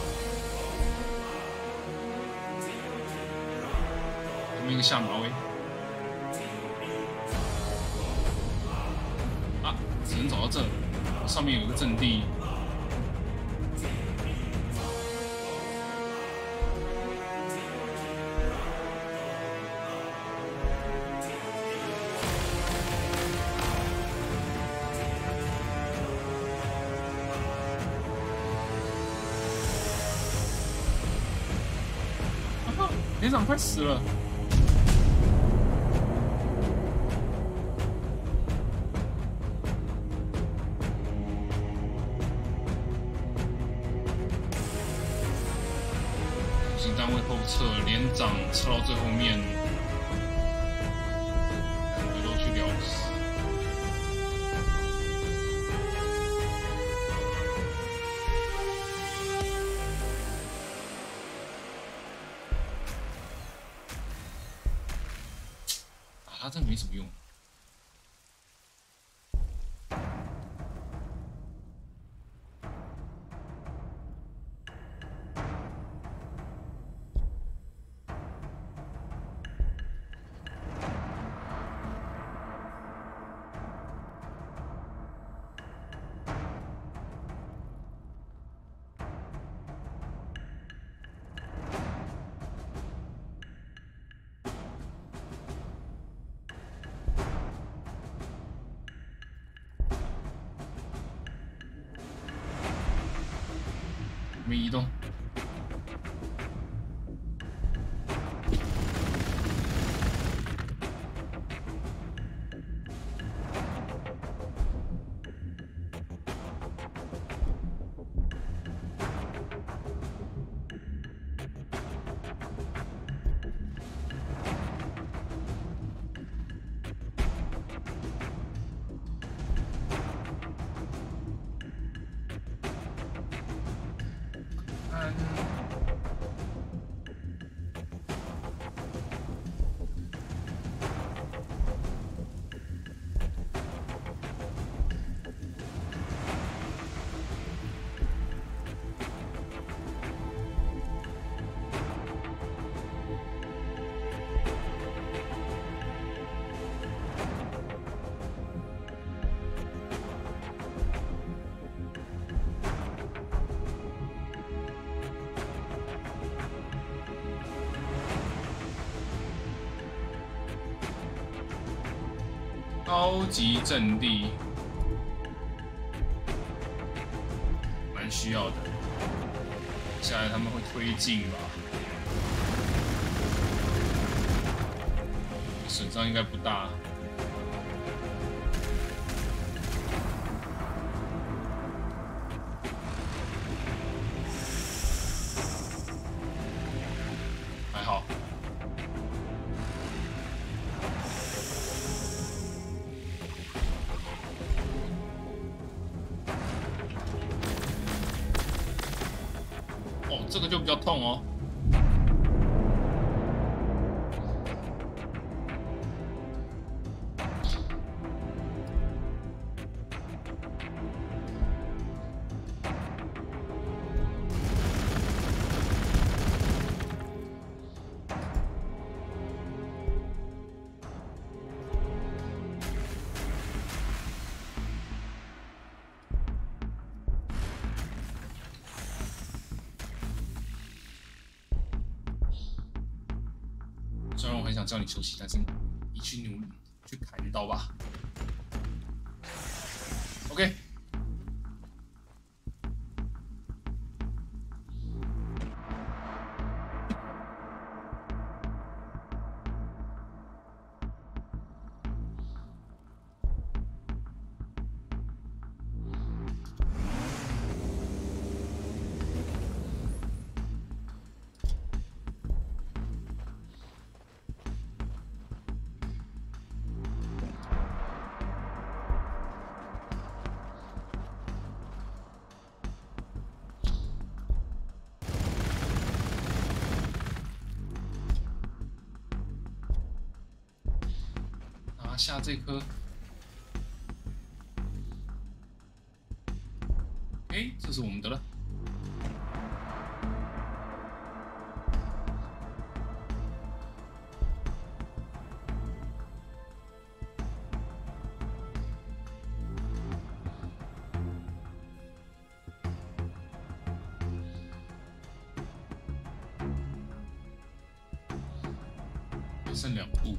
后面一个下马威。啊，只能走到这，上面有一个阵地。 连长快死了！执行单位后撤，连长撤到最后面，两个都去了死。 他真没什么用。我们移动。高级阵地，蛮需要的。接下来他们会推进吧？损伤应该不大。还好。 这个就比较痛哦。虽然我很想叫你休息，但是你去努力去砍刀吧。OK。拿下这颗。哎，这是我们的了。只剩两步。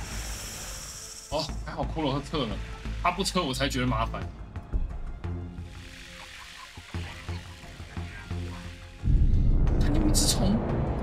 哦，还好骷髅撤了，他不撤我才觉得麻烦。 之虫。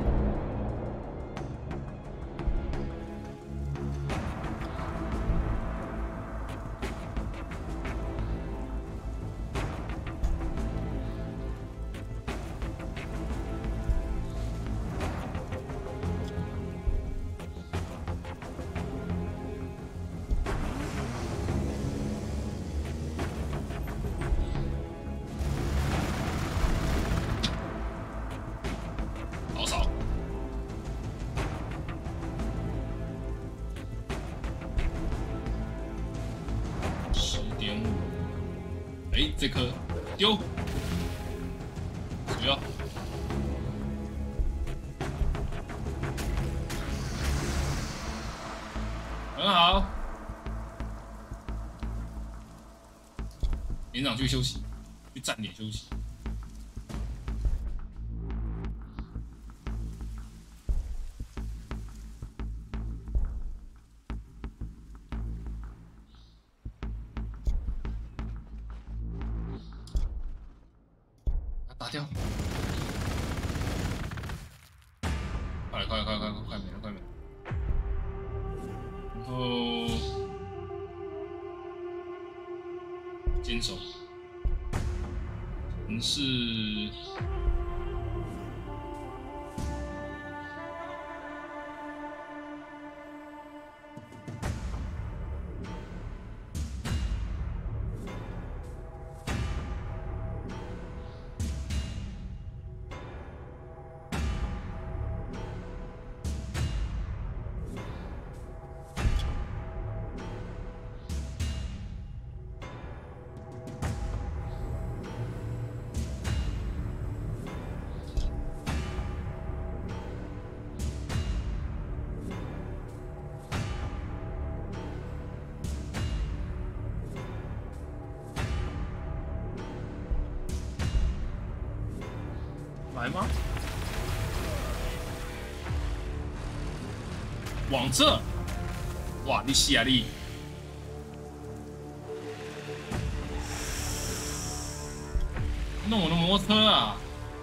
哎，这颗丢，主要很好。连长去休息，去站点休息。打掉！快了，快了，快了，快了，快没了，快没了。然后坚守，城市。来吗？往这！哇，你死啊你！弄我的摩托车啊！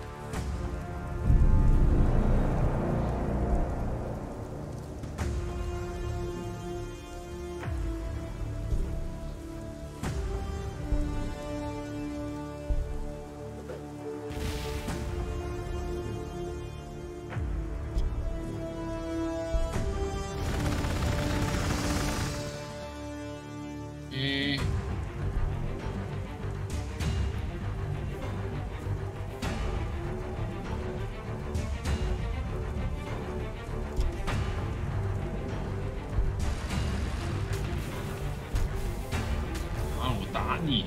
打你！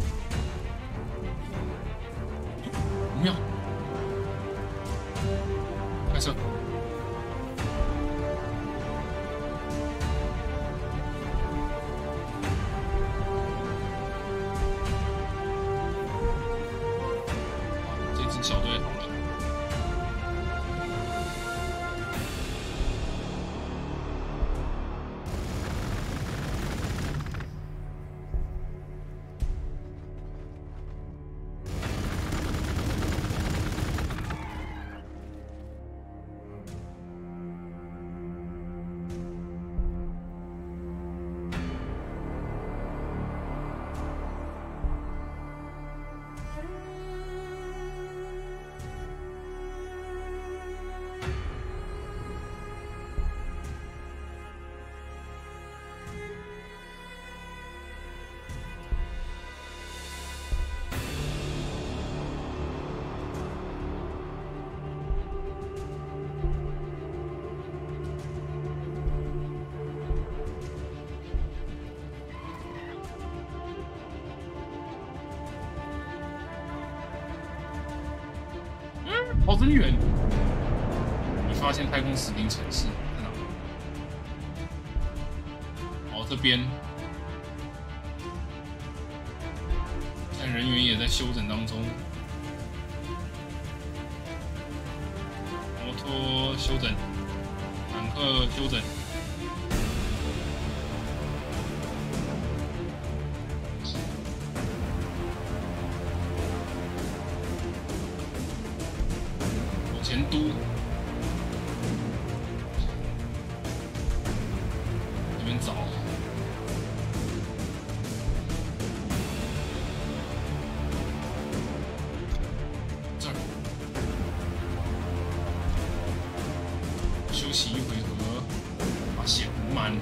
五秒，开车。这支小队好了。跑真远！你发现太空死灵城市在哪？哦，这边现在人员也在休整当中，摩托休整，坦克休整。 前都。这边找。这儿。休息一回合，把血补满。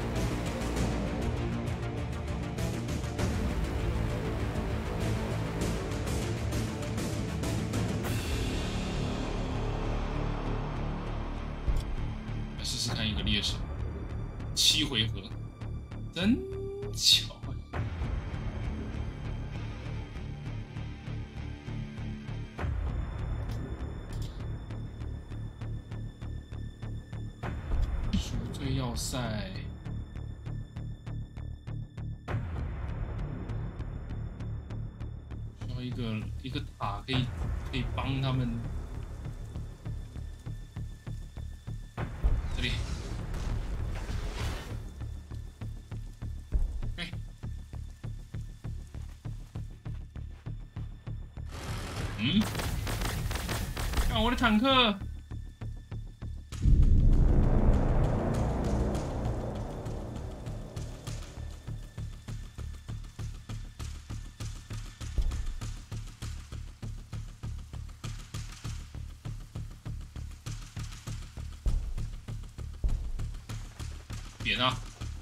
试试看一个猎手，七回合，真巧啊！赎罪要塞，需要一个一个塔可以可以帮他们。 这里，哎，嗯，看我的坦克，点啊！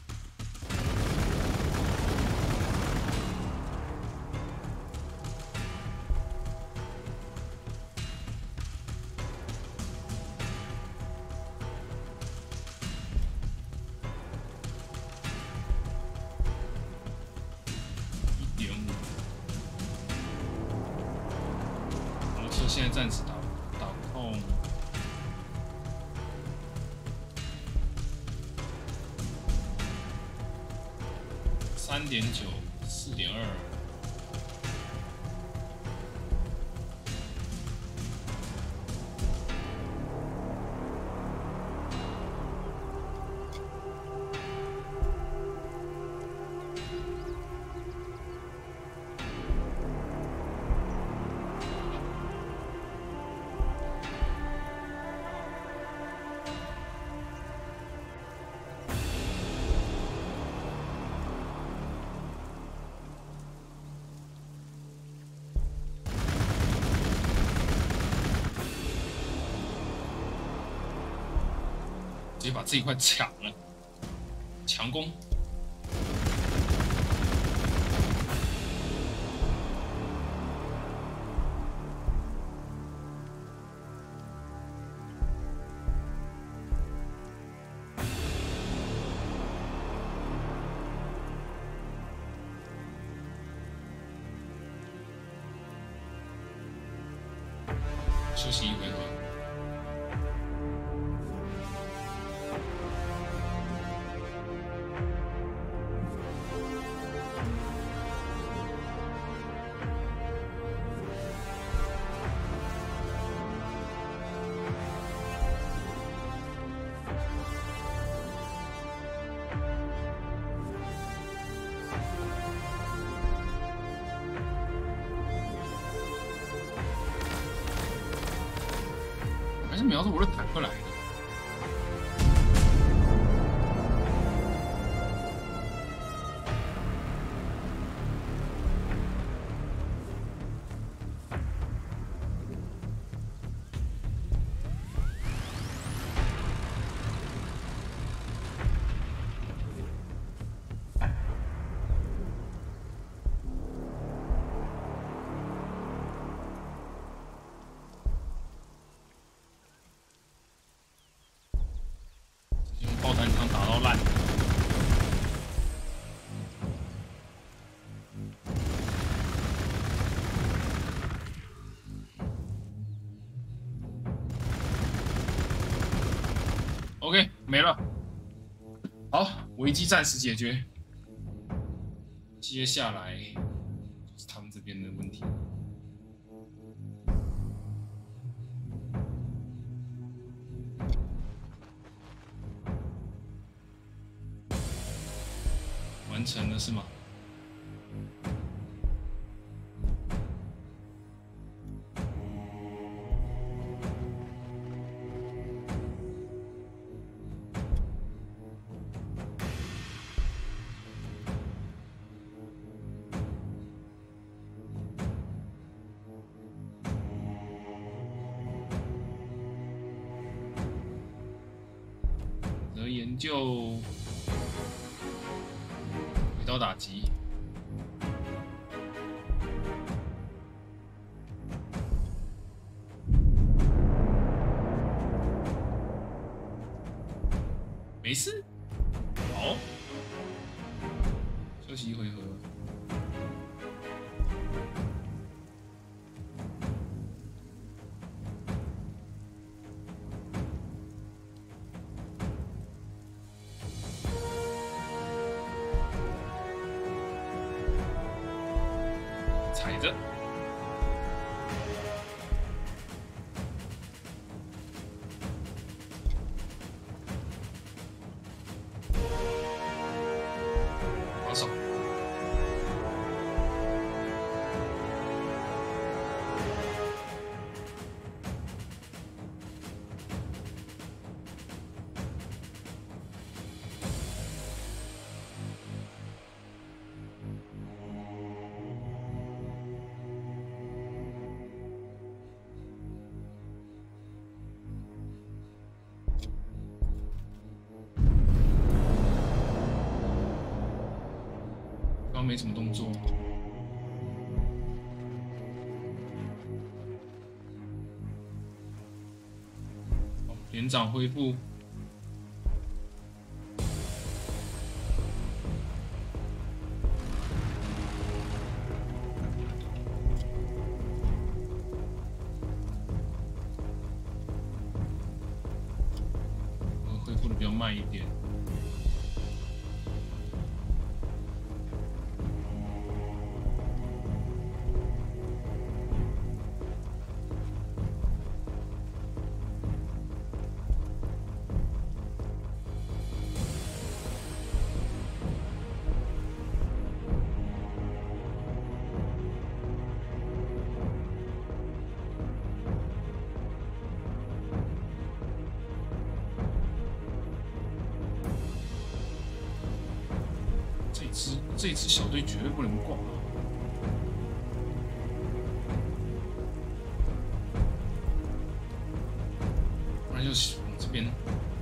一点五，摩托车现在暂时打打控。 三点九，四点二，直接把这一块抢了，强攻。休息一回合。 还是瞄着我的坦克来的。爆弹枪打到烂。OK， 没了。好，危机暂时解决。接下来就是他们这边的问题。 完成了是吗？ 研究轨道打击。没事，好，休息一回合。踩着。防守。刚没什么动作。好，连长恢复。我恢复的比较慢一点。这支这支小队绝对不能挂，不然就是往这边。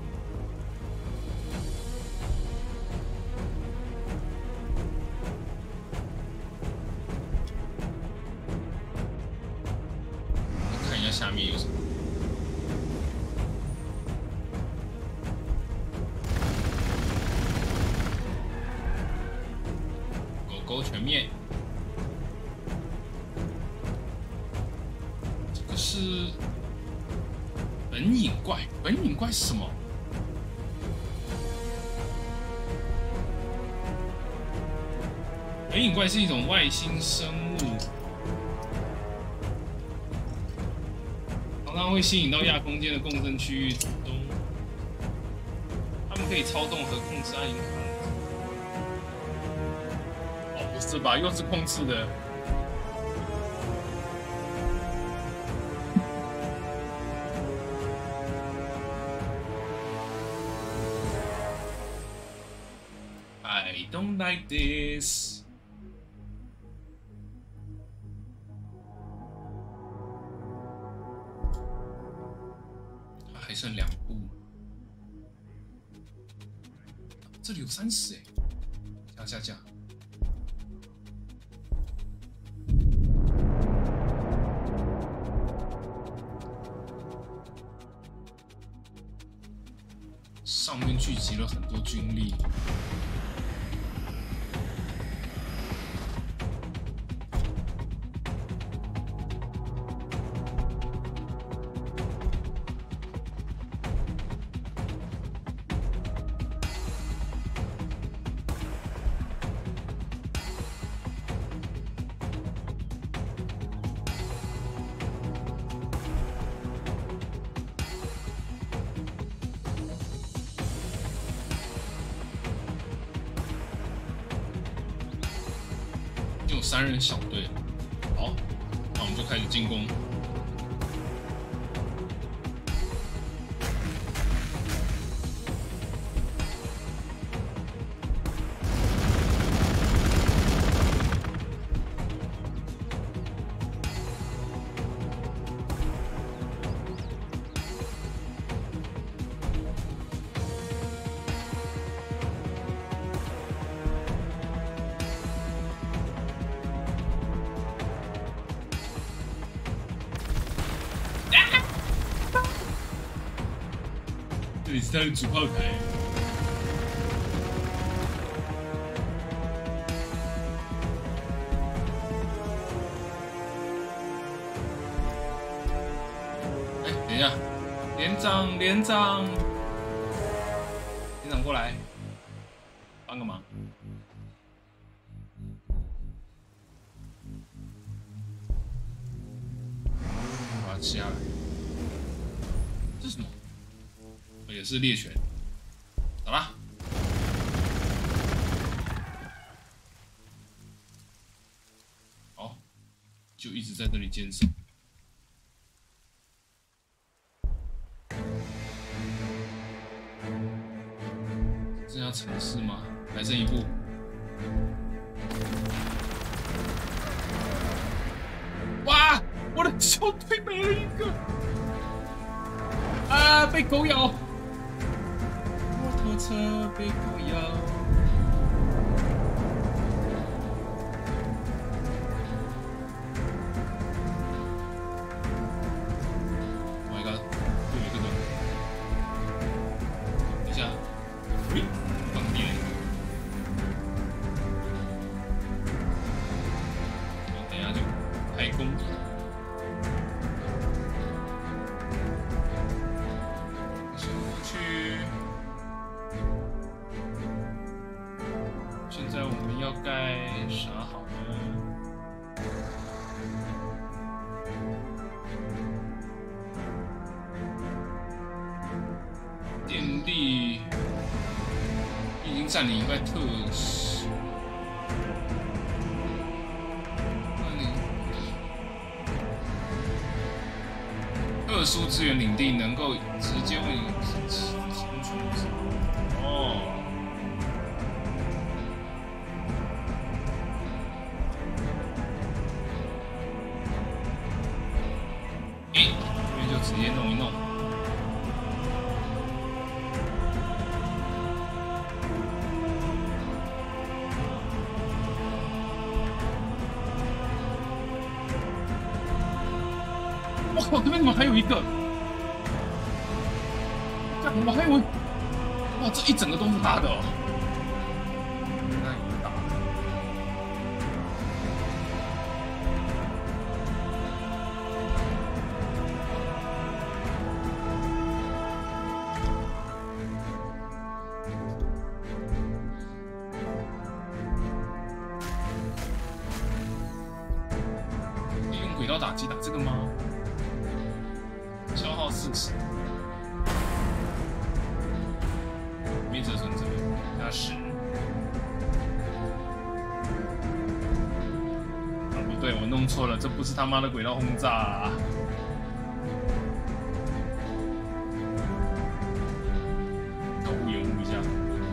看一下下面有什么。狗全灭，这个是本影怪。本影怪是什么？本影怪是一种外星生物，常常会吸引到亚空间的共振区域中。它们可以操纵和控制暗影卡。是吧？又是控制的。I don't like this。还剩两步，这里有三十哎，加加加。上面聚集了很多军力，有三人小队。好，那我们就开始进攻。 这里是他的主炮台。哎，等一下，连长，连长，连长过来，帮个忙。把它吃下来。这是什么？也是猎犬。好啦。好，就一直在这里坚守。剩下城市吗？还剩一步。哇！我的小腿没了一个。啊！被狗咬。摩托车被狗咬。Oh my god！ 又有一个人。等一下，喂，放电。我等一下就开工。现在我们要盖啥好呢？电力已经占领一块特使，特殊资源领地能够直接为你清除。哦。直接弄一弄。我靠，这边怎么还有一个？干，我还以为，哇，这一整个都是他的哦。那也打。轨道打击打这个吗？消耗四十，没折成这个，加十。啊，不对，我弄错了，这不是他妈的轨道轰炸啊！要互掩护一下。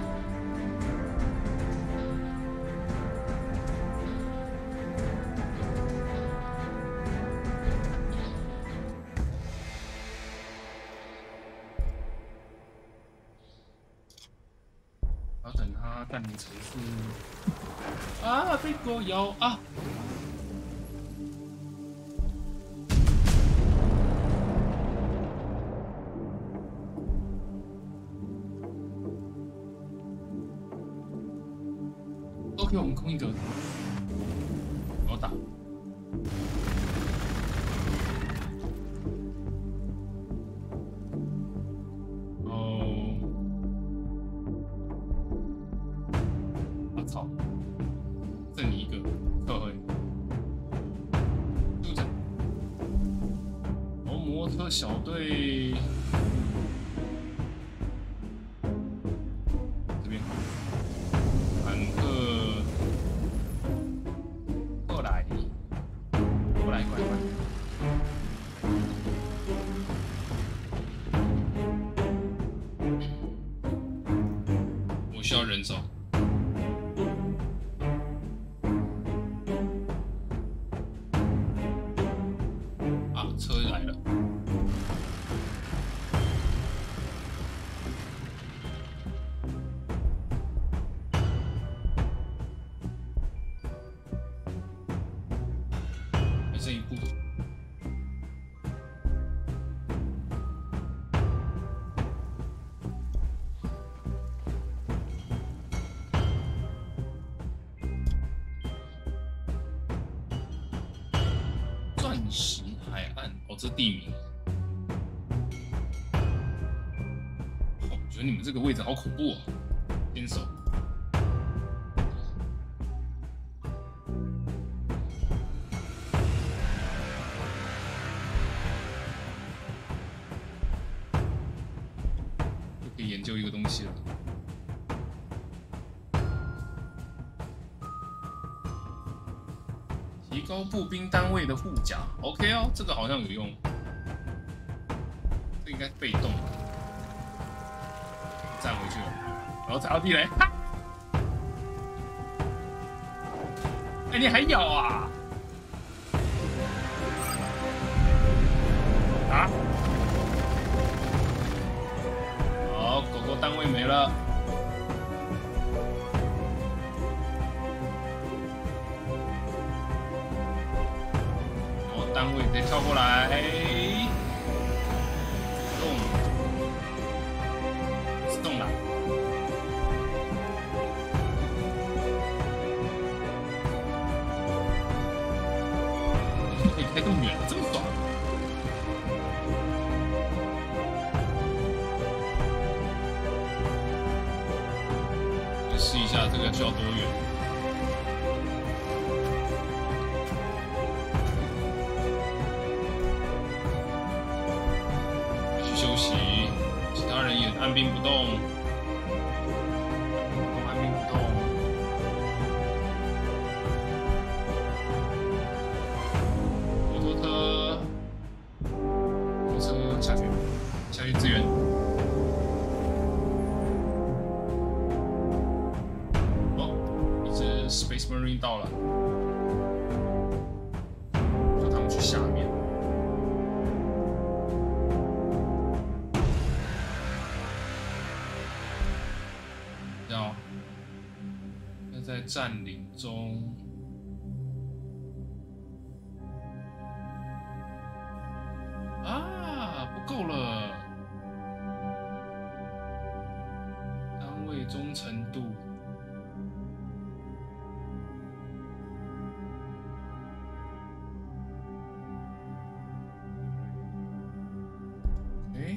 要等他占领城市啊！被狗咬啊！OK， 我们空一格，我打。操！剩你一个，撤回。就这。哦，摩托小队这边，坦克过来，过来，过来，过来。我需要人手。车来了，还剩一步。 石海岸，哦，这地名。哦，我觉得你们这个位置好恐怖哦，坚守。就可以研究一个东西了。 提高步兵单位的护甲 ，OK 哦，这个好像有用。这应该是被动，站回去了，然后踩到地雷，哈！哎，你还咬啊？啊？好，狗狗单位没了。 单位直接跳过来，动，自动了，可以开更远了，这么爽！来试一下这个需要多远。 休息，其他人也按兵不动，按兵不动。摩托车，摩托车下去，下去支援。哦，一只 Space Marine 到了，叫他们去下面。 在占领中，啊，不够了，单位忠诚度，哎。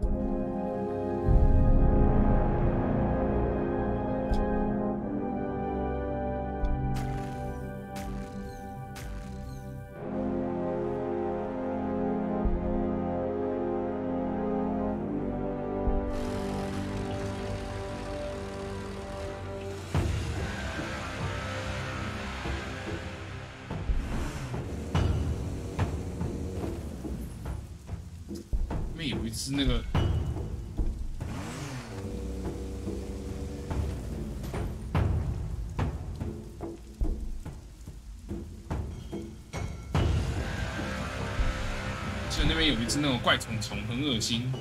有一只那个，记得那边有一只那种怪虫虫，很恶心。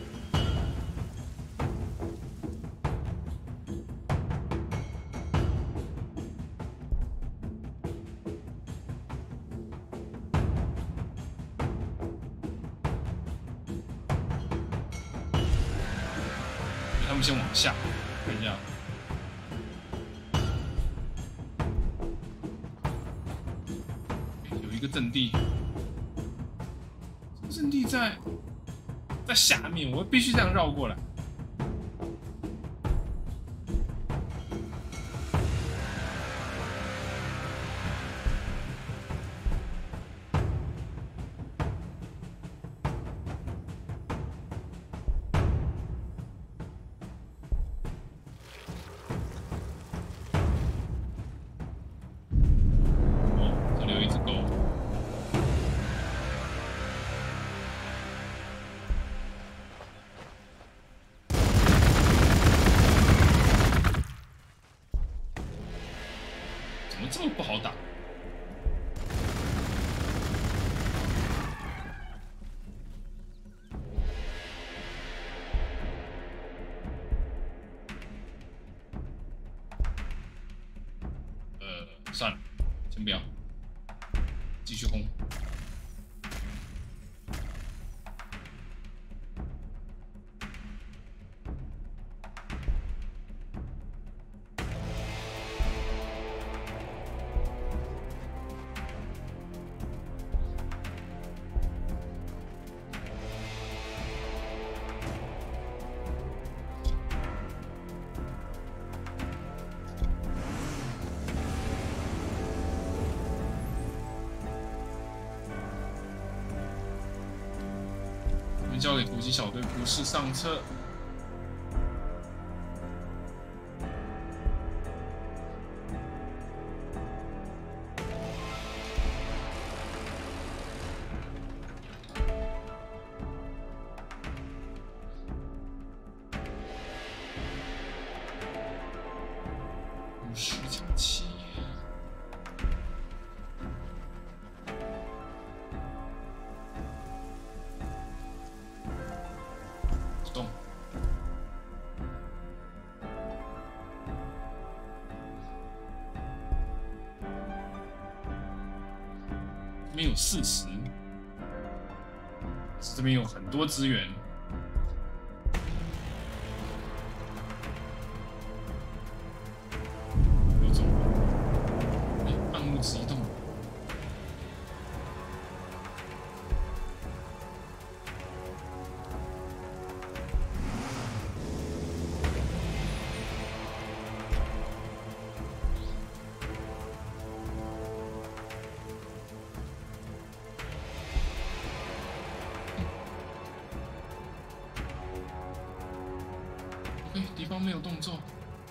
他们先往下看一下，有一个阵地，阵地在在下面，我必须这样绕过来。这么不好打？呃，算了，先不要，继续轰。 先交给突击小队不是上车。五十加七。 这边有四十，这边有很多资源。有种，哎，暗物质移动。哎，敌方没有动作。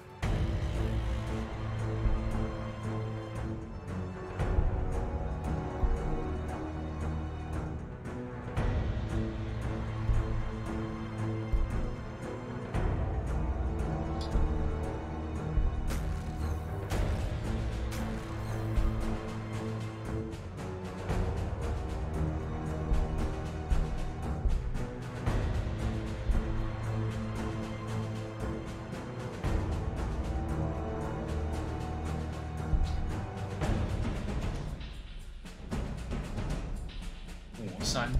火山。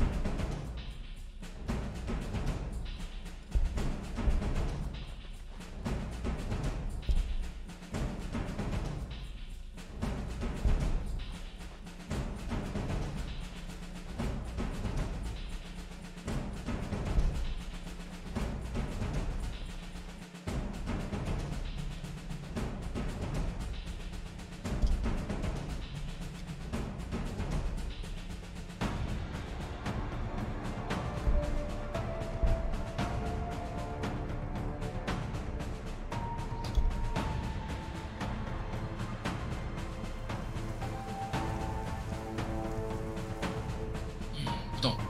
不动。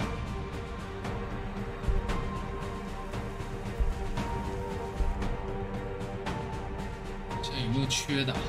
现在有没有缺的、啊？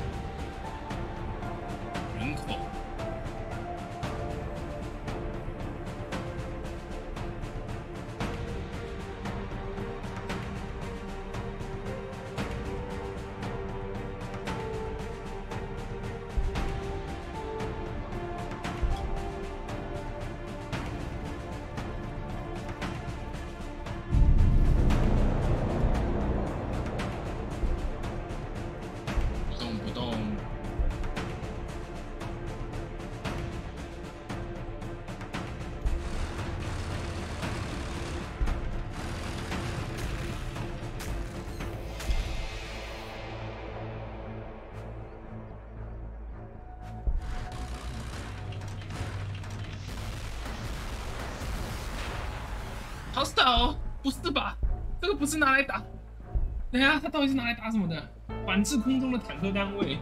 人口。Hostile， 不是吧？这个不是拿来打。等一下，它到底是拿来打什么的？反制空中的坦克单位。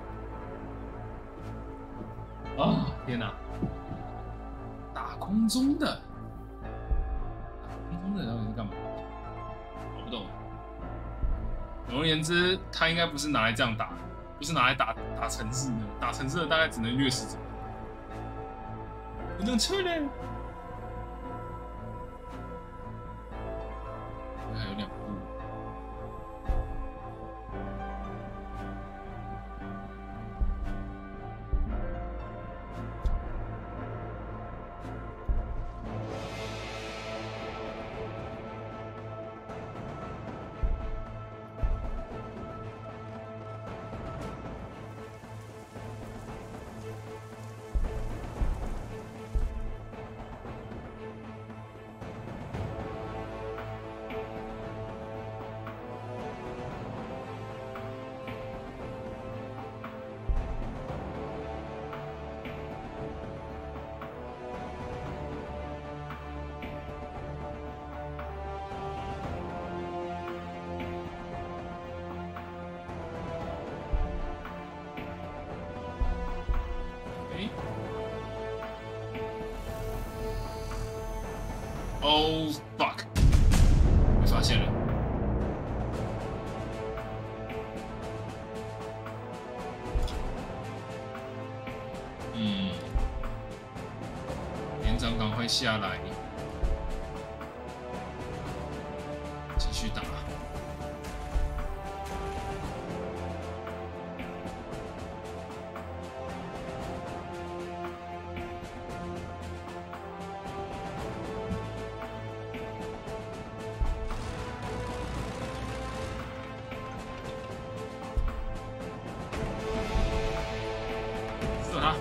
啊、哦，天哪！打空中的，打空中的到底是干嘛？搞不懂。总而言之，它应该不是拿来这样打，不是拿来打打城市的。打城市的大概只能掠食者。不能撤嘞！还有两步。 Oh fuck！ 被发现了。嗯，连长赶快下来，继续打。射他！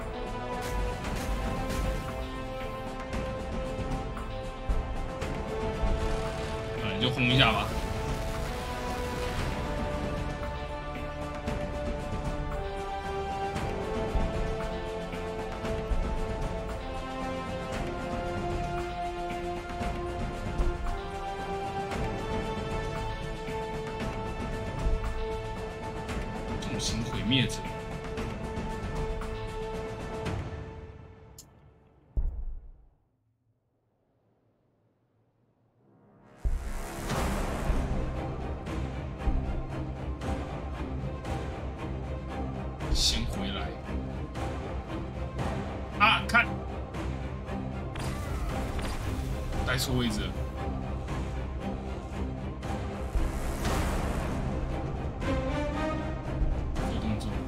啊，你就轰一下吧。重型毁灭者。先回来啊！看，待错位置了。做动作。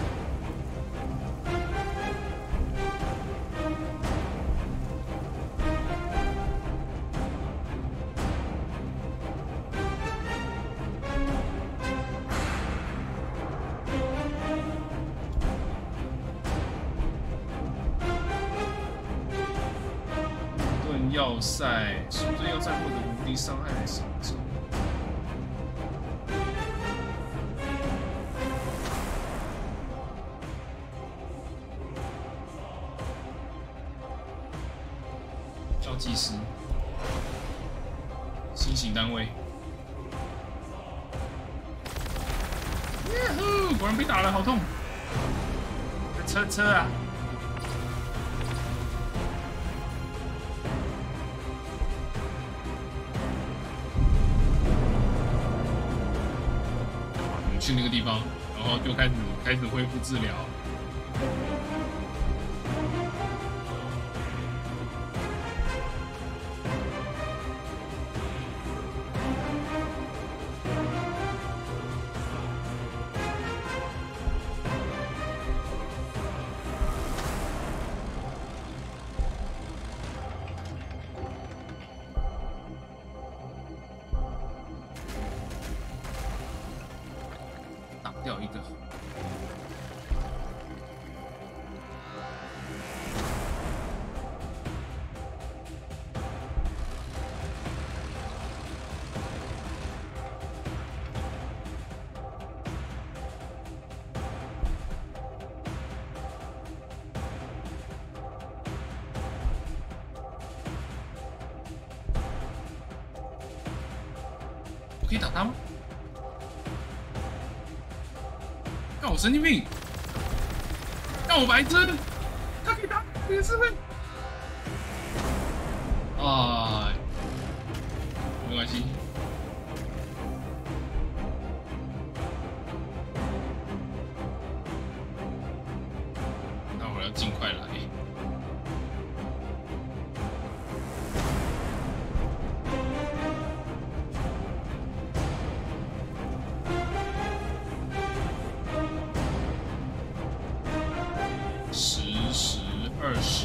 要塞，宿醉要塞获得无敌伤害的伤者。叫技师，新型单位。耶呼！果然被打了，好痛！车车啊！去那个地方，然后就开始开始恢复治疗。掉一个，我可以打他吗？干我神经病！干我白痴！他可以打，也是会。啊，没关系。那我要尽快来。十、十、二十，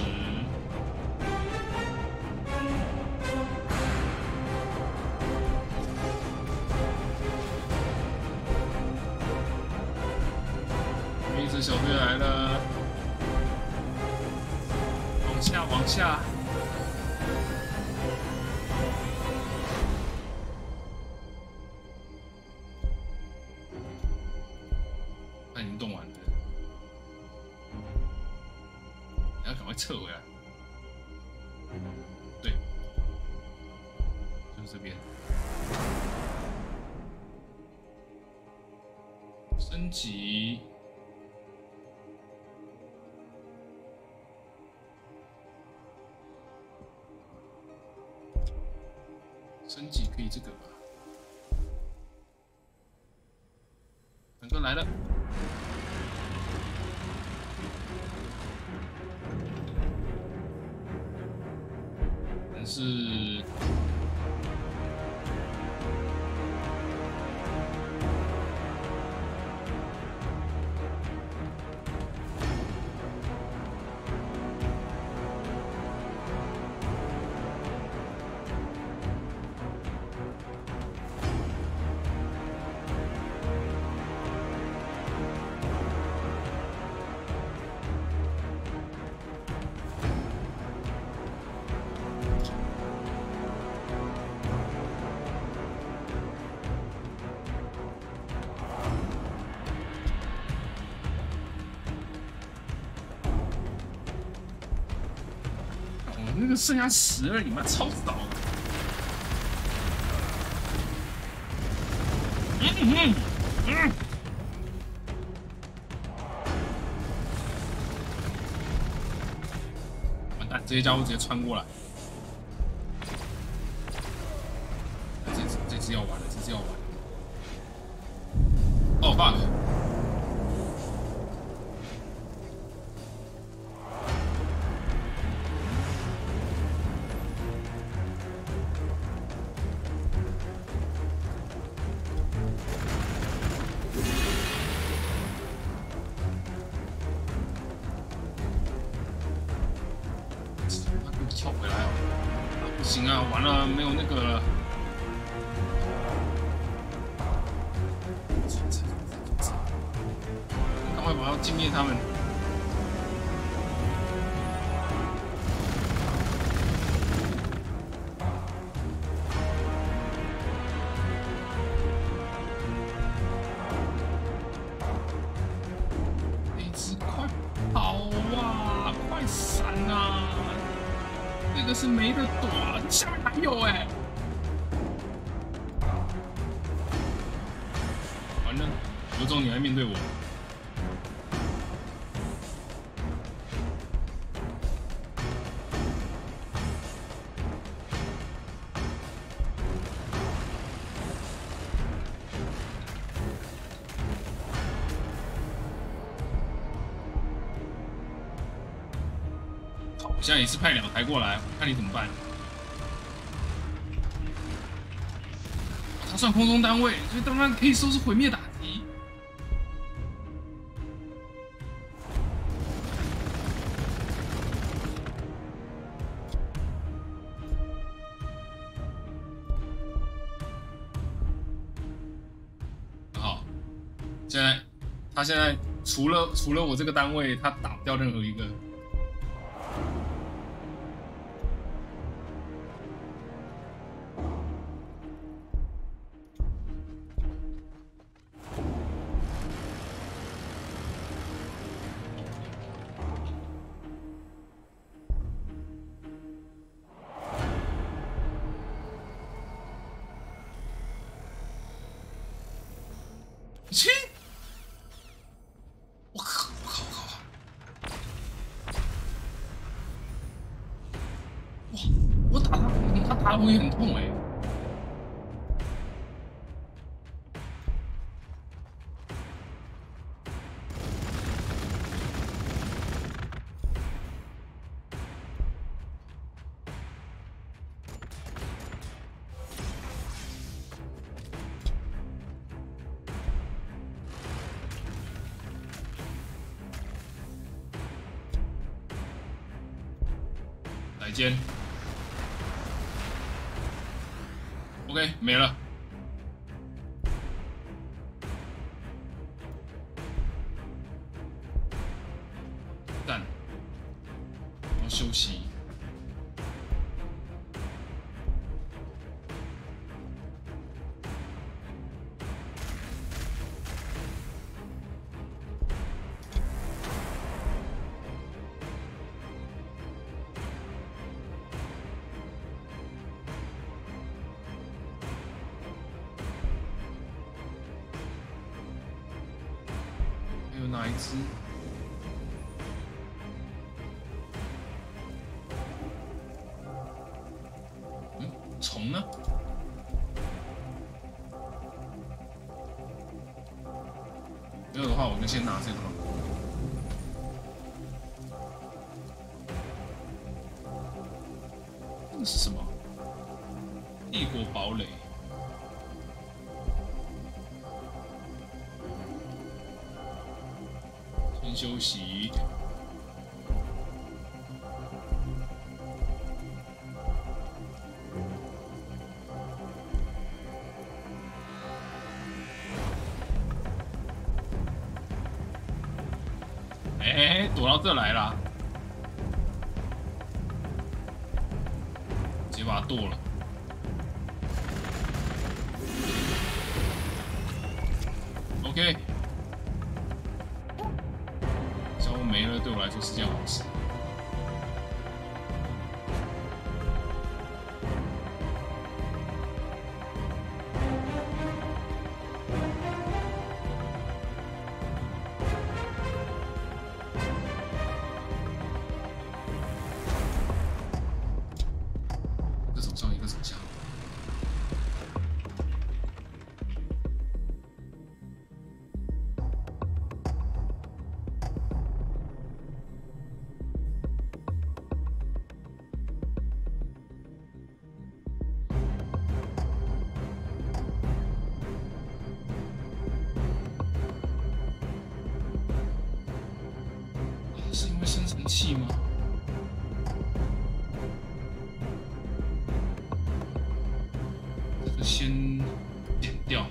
一只小队来了，往下，往下。他已经动完了。你要赶快撤回来。对，就是这边。升级。 升级可以这个吧？南哥来了。但是。 那个剩下十而已嘛，超少。嗯嗯嗯。完蛋，这些家伙直接穿过来。这只这只要完了，这只要完了。哦 ，fuck！ 跳回来哦！不行啊，完了，没有那个了。赶快把它歼灭他们！那只快跑啊！快闪啊！ 这个是没得躲，下面还有哎、欸！完了，有种你来面对我。好，我现在也是派两台过来，看你怎么办。他算空中单位，所以当然可以说是毁灭打击。好，现在他现在除了除了我这个单位，他打不掉任何一个。 切！我靠！我靠！我靠！哇！我打他，他打我也很痛哎、欸。来尖 ，OK， 没了。蛋，然后休息。有哪一只？嗯，虫呢？ 没有的话，我就先拿这个吧。这个是什么？帝国堡垒。先休息。哎，躲到这来了，直接把它剁了。OK， 小五没了，对我来说是件好事。是因为生成器吗？这个先剪掉。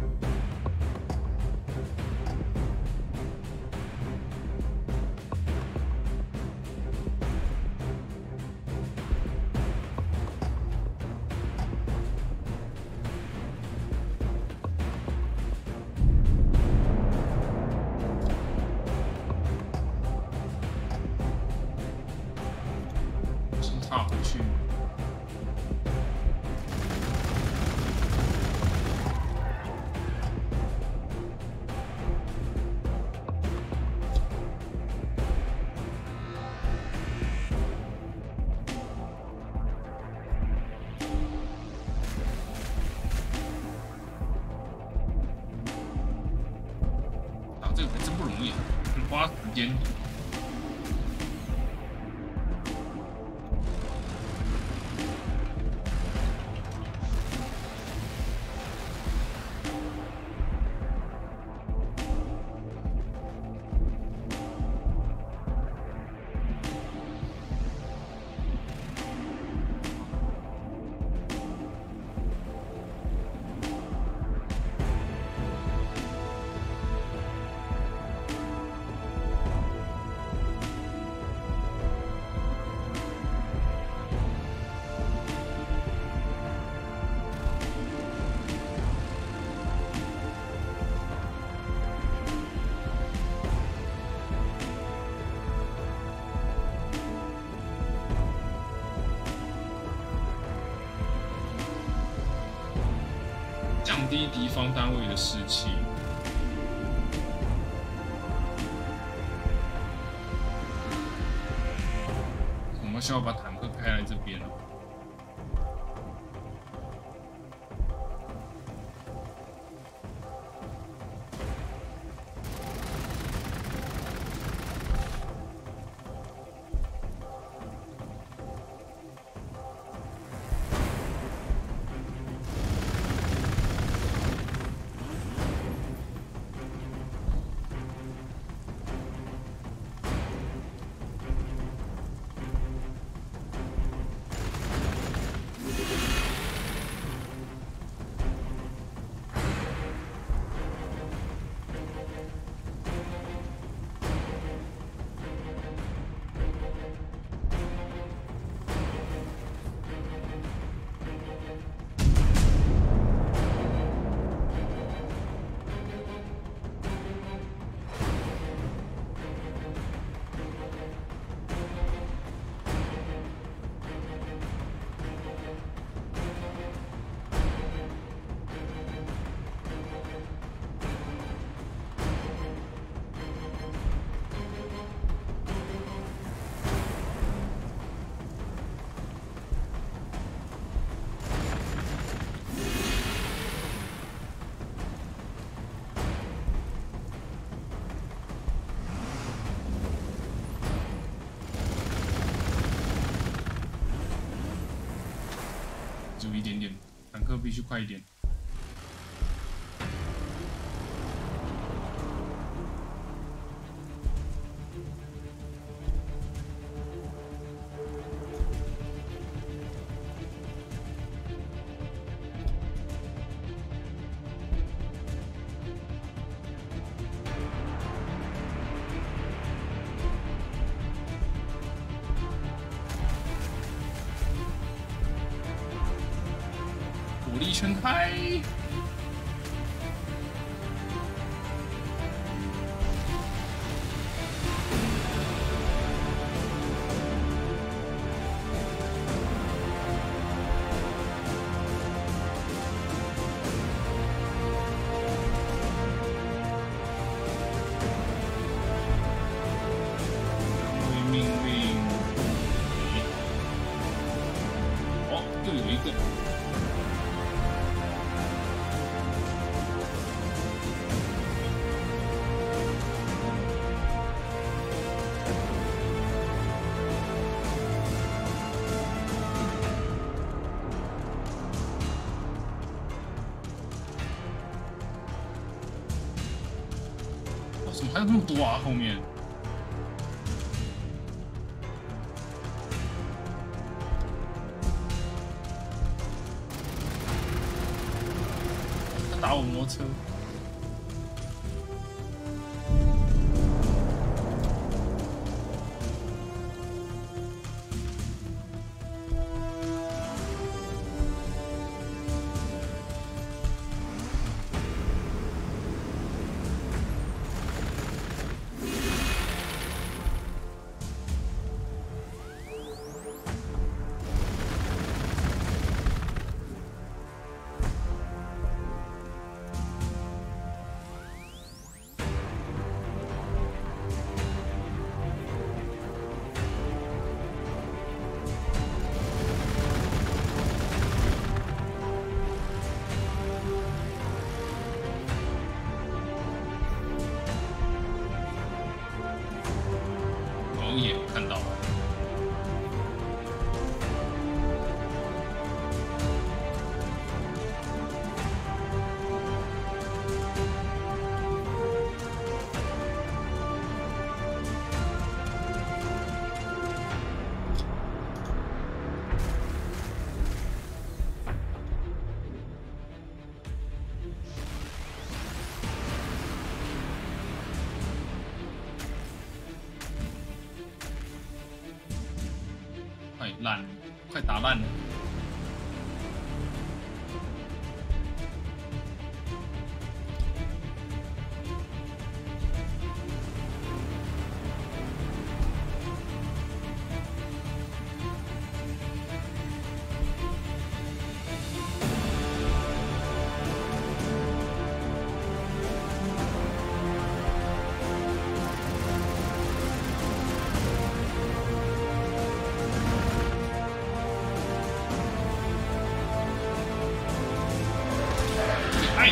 插回去。打这个还真不容易，很花时间。降低敌方单位的士气。我们需要把坦克开来这边了。 只有一点点，坦克必须快一点。火力全开！为命令！哦，又有一个。 怎么还有那么多啊？后面他打我摩托车。 也看到了，快烂了，快打烂了！哎！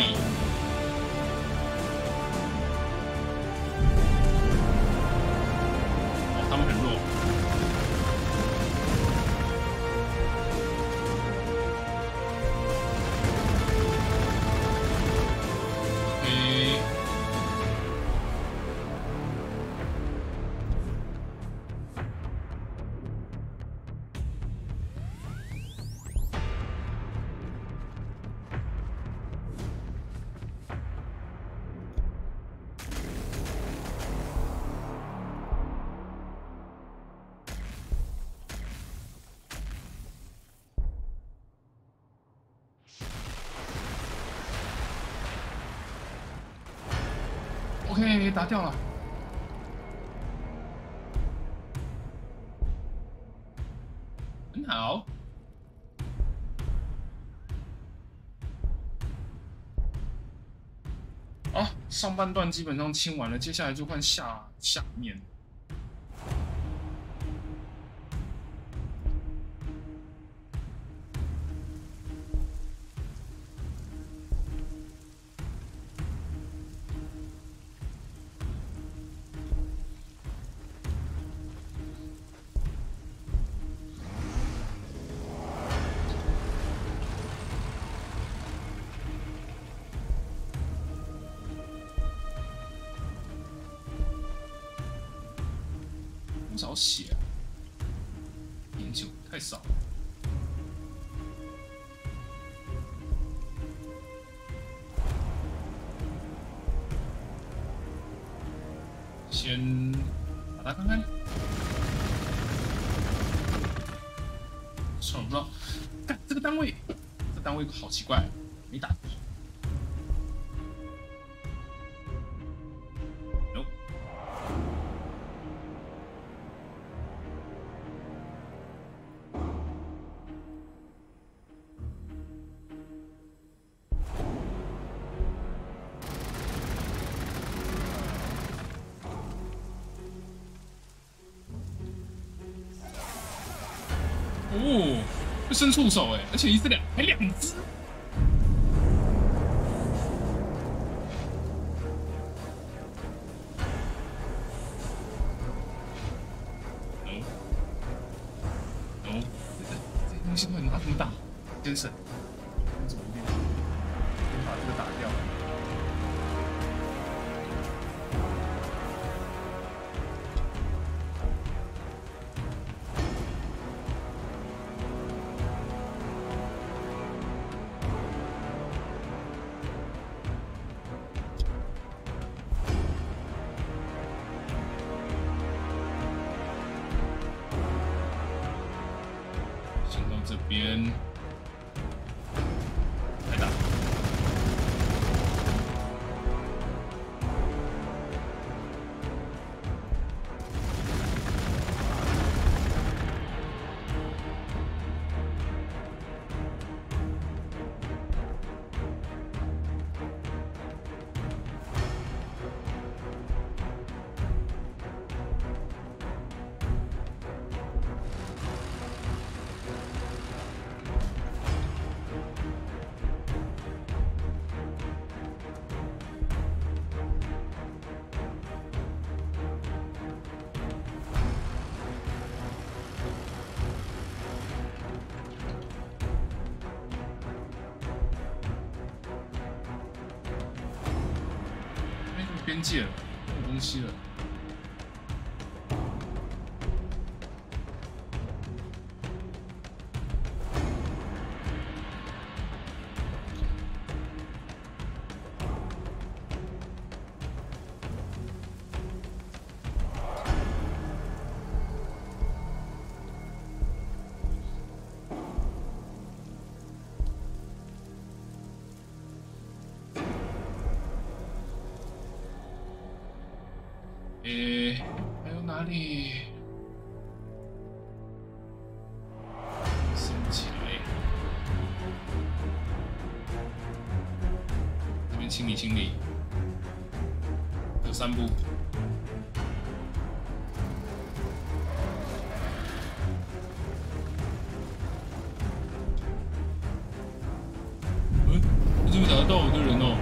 哦，他们很弱。OK。OK， 打掉了。很好。啊，上半段基本上清完了，接下来就换下下面。 少血啊？点九太少了。先把它看看。算了，不知道。干这个单位，这单位好奇怪，没打。 哦，这伸触手哎，而且一次两还两只。哦，哦，这这东西到底拿这么大？先生，左边，先把这个打掉。 这边来打，边界了，没有东西了。诶，还有哪里？升起来，这边清理清理，有三步。嗯，你怎么打得到我的人哦？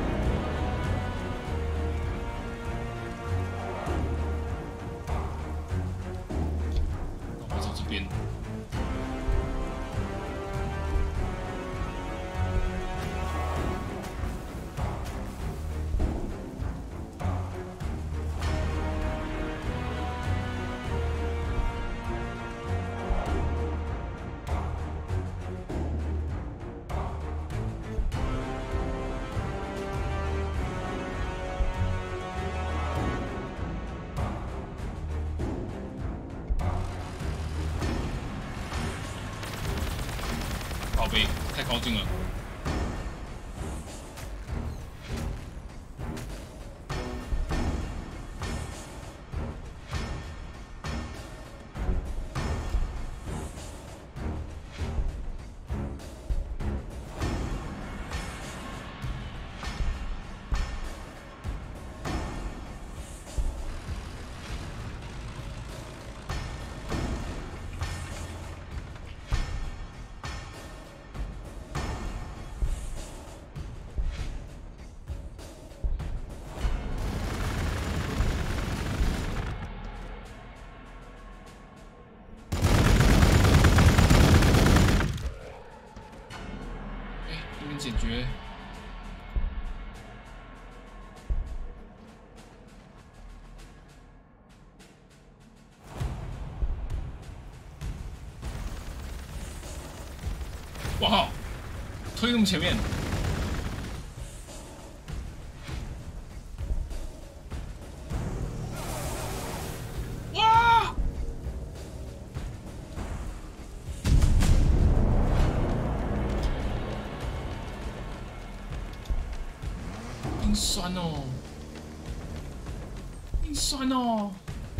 边。宝贝，太靠近了。解决。 推那么前面。哇！硬酸哦，硬酸哦。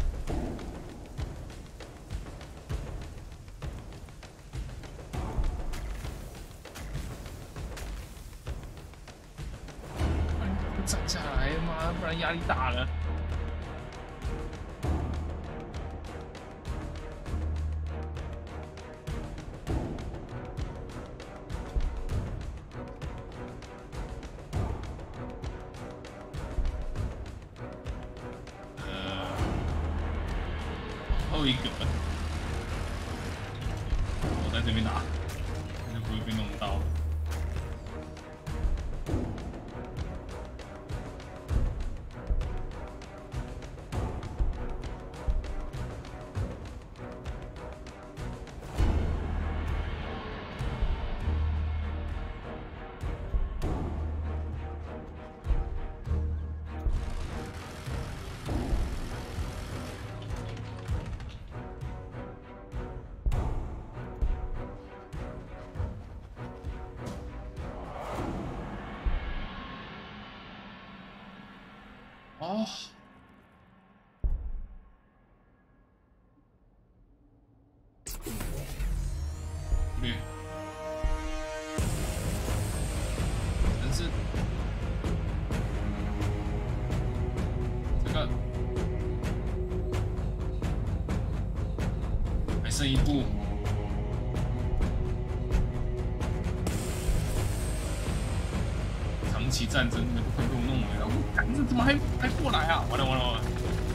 站下来，妈，不然压力大了。呃，后一个，我在这边打，就不会被弄到。 哦，对，但是这个还剩一步。 长期战争的快被我弄没了，我干这怎么还还过来啊？完了完了完了！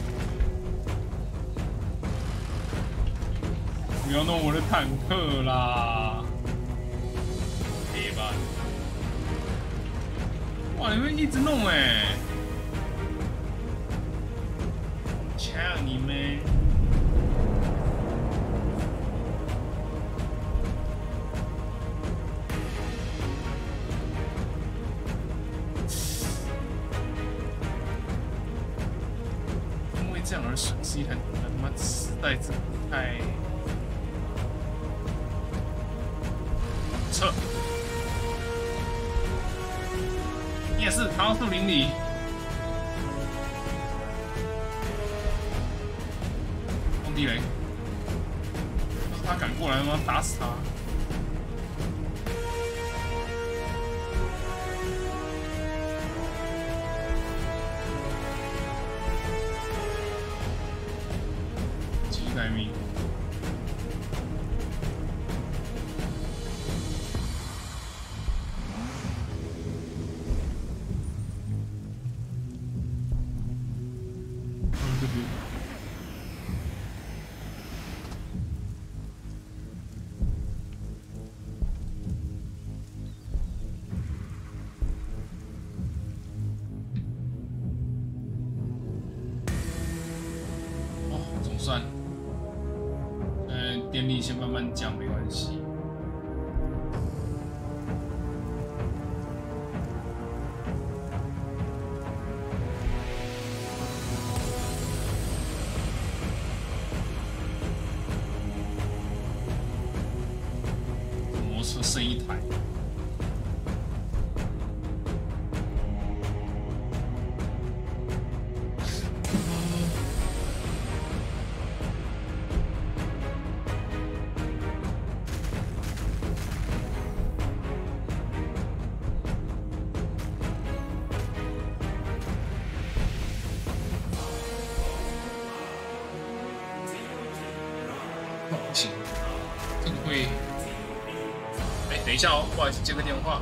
不要弄我的坦克啦！铁吧！哇，你们一直弄哎、欸！呛你们！ 这样而损失一台他妈磁带，真不太撤。你也是逃到树林里，放地雷，要是他敢过来，他妈打死他！待命。嗯，这边。哦，总算。 电力先慢慢降，没关系。摩托车剩一台。不行，这个会……哎，等一下哦，不好意思，接个电话。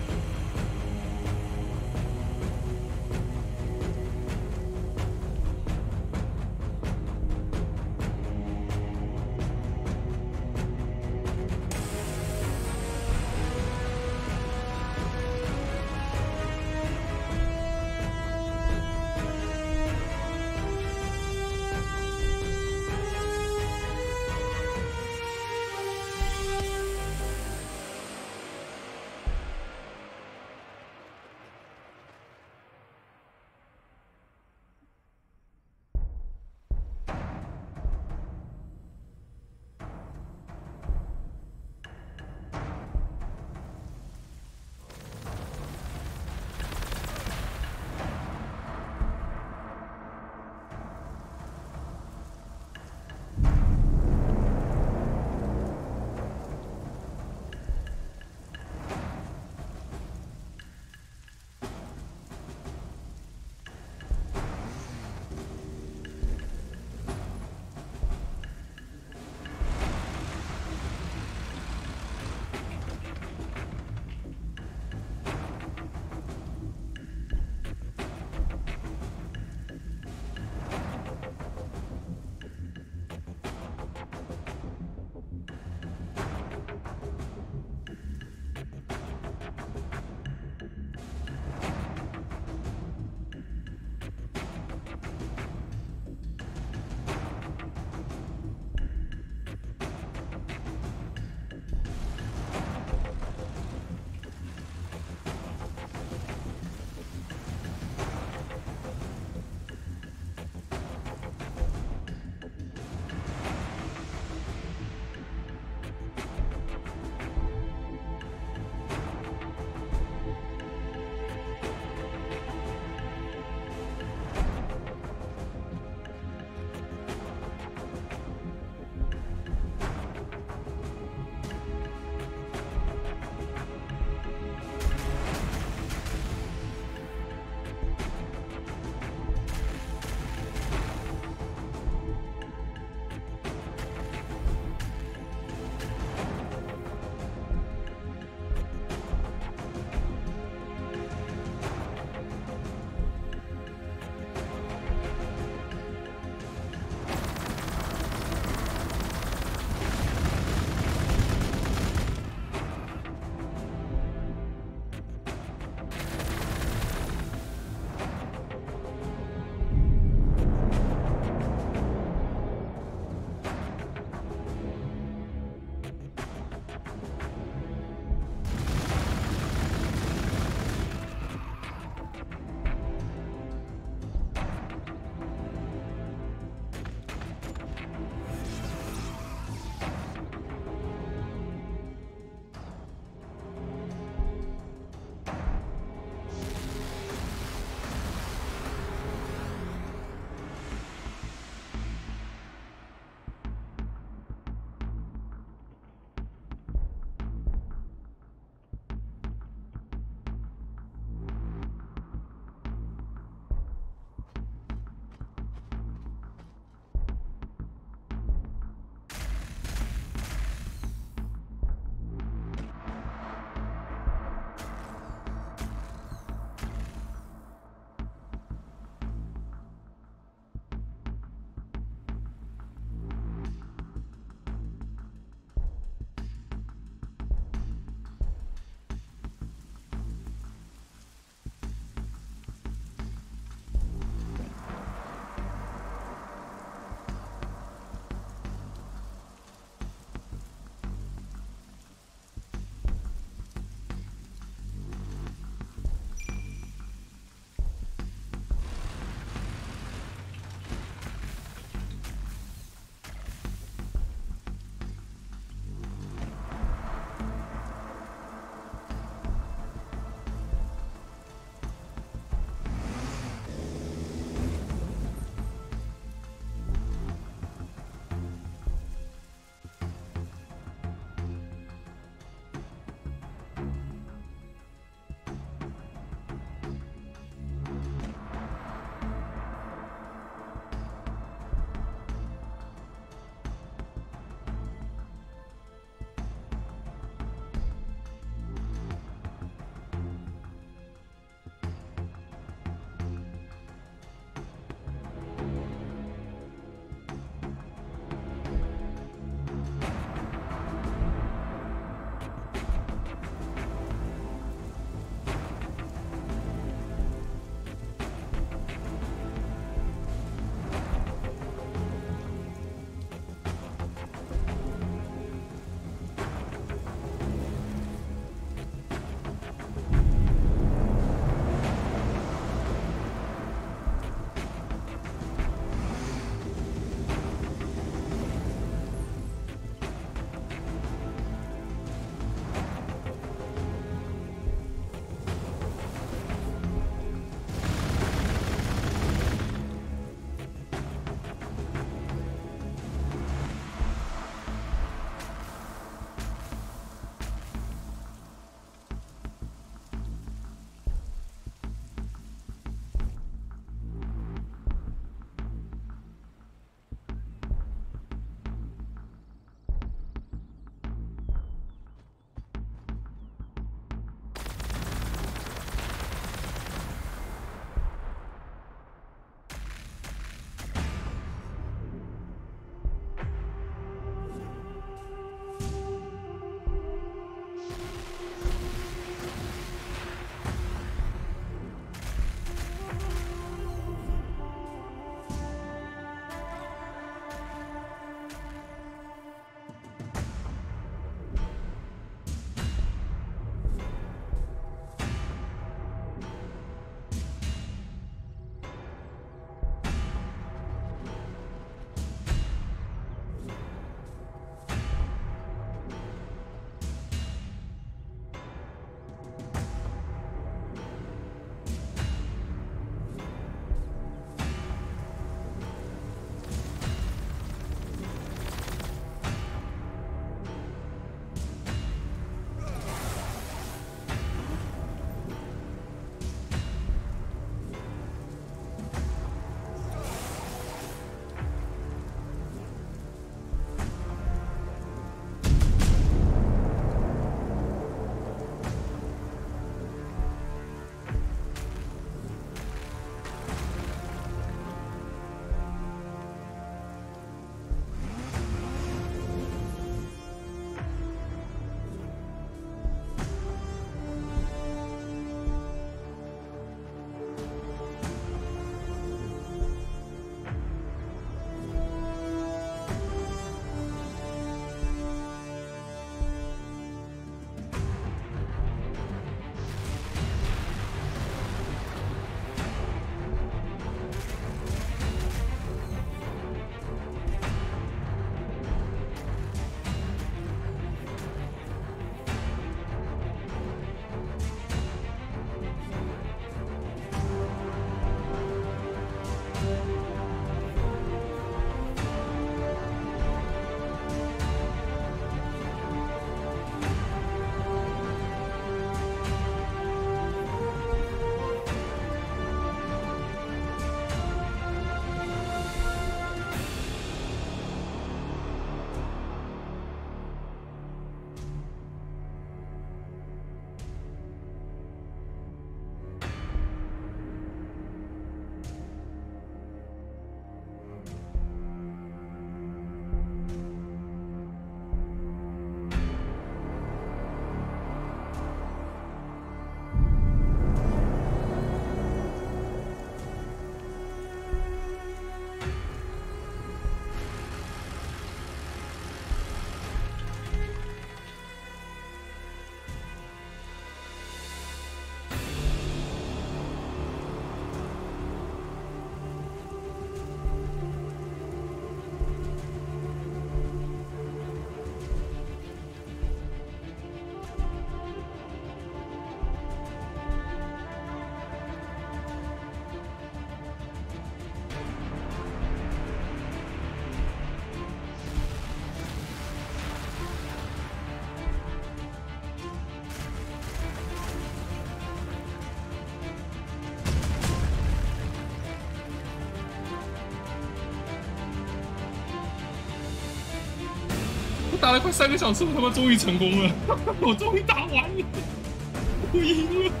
打了快三个小时，我他妈终于成功了，我终于打完了，我赢了。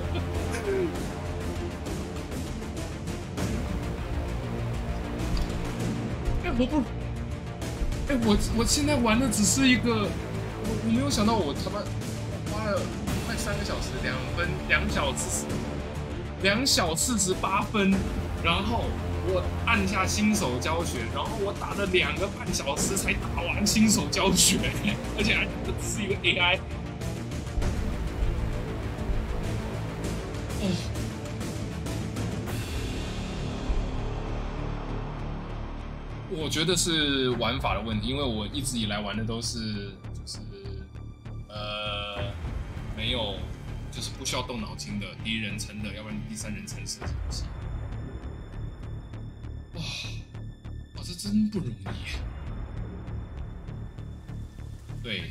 哎，我不，哎，我我现在玩的只是一个，我我没有想到我他妈花了快三个小时，两分两小时两小四十八分，然后我按下新手教学，然后我打了两个半小时才打完新手教学，而且还只是一个 A I。哦，我觉得是玩法的问题，因为我一直以来玩的都是就是呃没有就是不需要动脑筋的第一人称的，要不然第三人称射击游戏。哇，哇，这真不容易。对，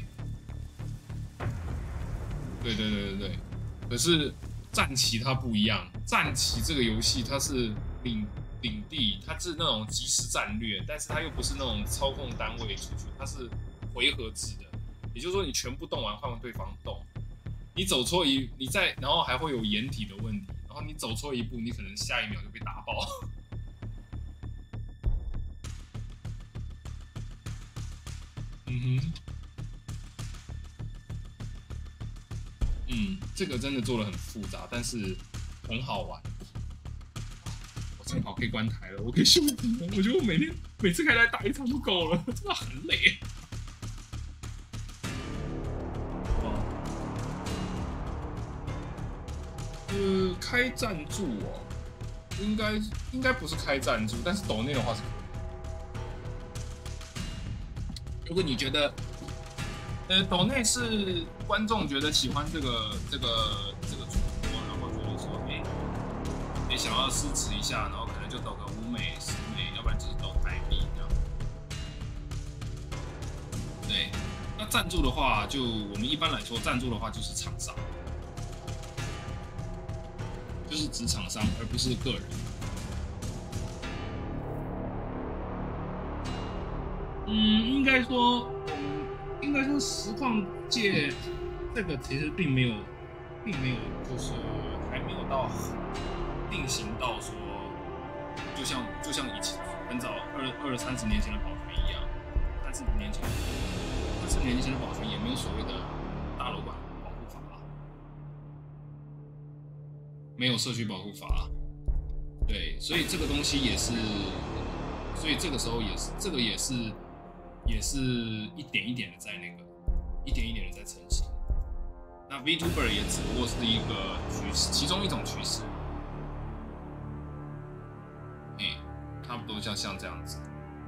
对对对对对。可是战旗它不一样，战旗这个游戏它是领领地，它是那种即时战略，但是它又不是那种操控单位出去，它是回合制的。也就是说，你全部动完换对方动，你走错一，你再然后还会有掩体的问题，然后你走错一步，你可能下一秒就被打爆。嗯哼，嗯，这个真的做得很复杂，但是很好玩。我正好可以关台了，我可以休息了。我觉得我每天每次开台打一场就够了，真的很累。呃，开赞助哦，应该应该不是开赞助，但是抖内的话是可以。如果你觉得，呃，抖内是观众觉得喜欢这个这个这个主播，然后觉得说，哎、欸，也想要支持一下，然后可能就抖个五美、十美，要不然就是抖台币这样。对，那赞助的话，就我们一般来说，赞助的话就是厂商，就是指厂商，而不是个人。嗯，应该说，应该说实况界这个其实并没有，并没有，就是还没有到定型到说，就像就像以前很早二二三十年前的保全一样，三四十年前，三四十年前的保全也没有所谓的大楼管保护法，没有社区保护法，对，所以这个东西也是，所以这个时候也是，这个也是。也是一点一点的在那个，一点一点的在成型。那 VTuber 也只不过是一个趋势，其中一种趋势。哎、欸，差不多像像这样子。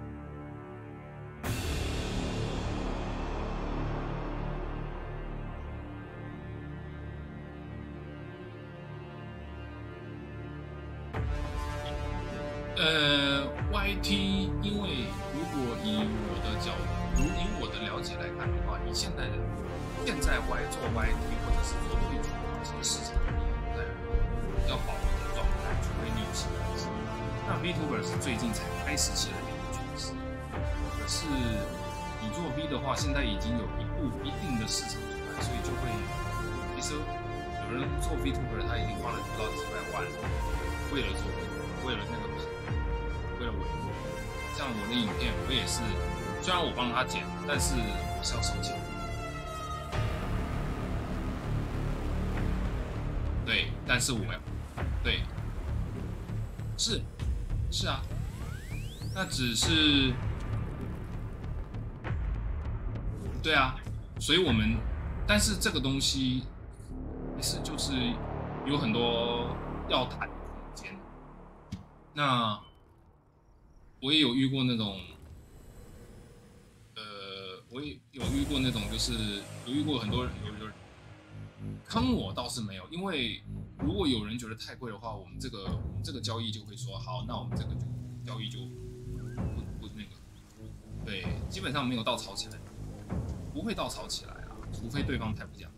呃 ，Y T， 因为如果以我的角度，如以我的了解来看的话，以现在的现在 Y 做 Y T 或者是做退出这些市场在要保留的状态，除非你有新东西。那 VTuber 是最近才开始起来的一个趋势，可是你做 V 的话，现在已经有一部一定的市场出来，所以就会其实有人做 VTuber， 他已经花了不到几百万，为了做，为了那个。为了维护，像我的影片，我也是，虽然我帮他剪，但是我是要收钱。对，但是我要，对，是，是啊，那只是，对啊，所以我们，但是这个东西，还是就是有很多要谈的空间。那。我也有遇过那种，呃，我也有遇过那种，就是有遇过很多人有有坑我倒是没有，因为如果有人觉得太贵的话，我们这个我们这个交易就会说好，那我们这个就交易就不不那个，对，基本上没有到吵起来，不会到吵起来啊，除非对方太不讲。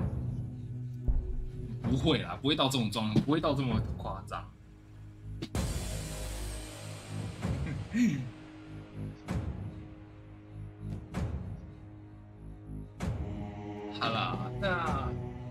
不会啦，不会到这种状况，不会到这么夸张。 好啦，那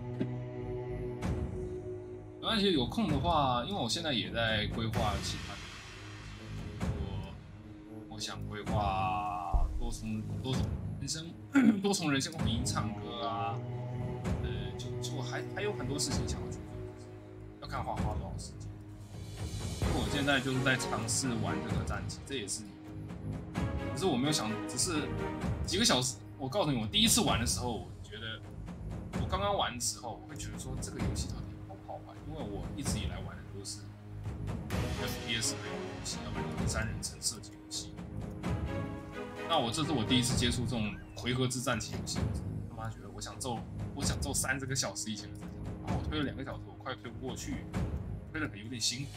没关系，有空的话，因为我现在也在规划其他的，我我想规划多重多重人生多重人生混音唱歌啊，呃，就就还还有很多事情想要去做，要看花花多少时间。我现在就是在尝试玩这个战棋，这也是，可是我没有想，只是几个小时。我告诉你，我第一次玩的时候，我觉得我刚刚玩的时候，我会觉得说这个游戏到底好不好玩？因为我一直以来玩的都是 F P S 类的游戏，要不然第三人称射击游戏。那我这是我第一次接触这种回合制战棋游戏，他妈觉得我想揍，我想揍三十个小时以前的战棋，然后我推了两个小时，我快推不过去，推的很有点辛苦。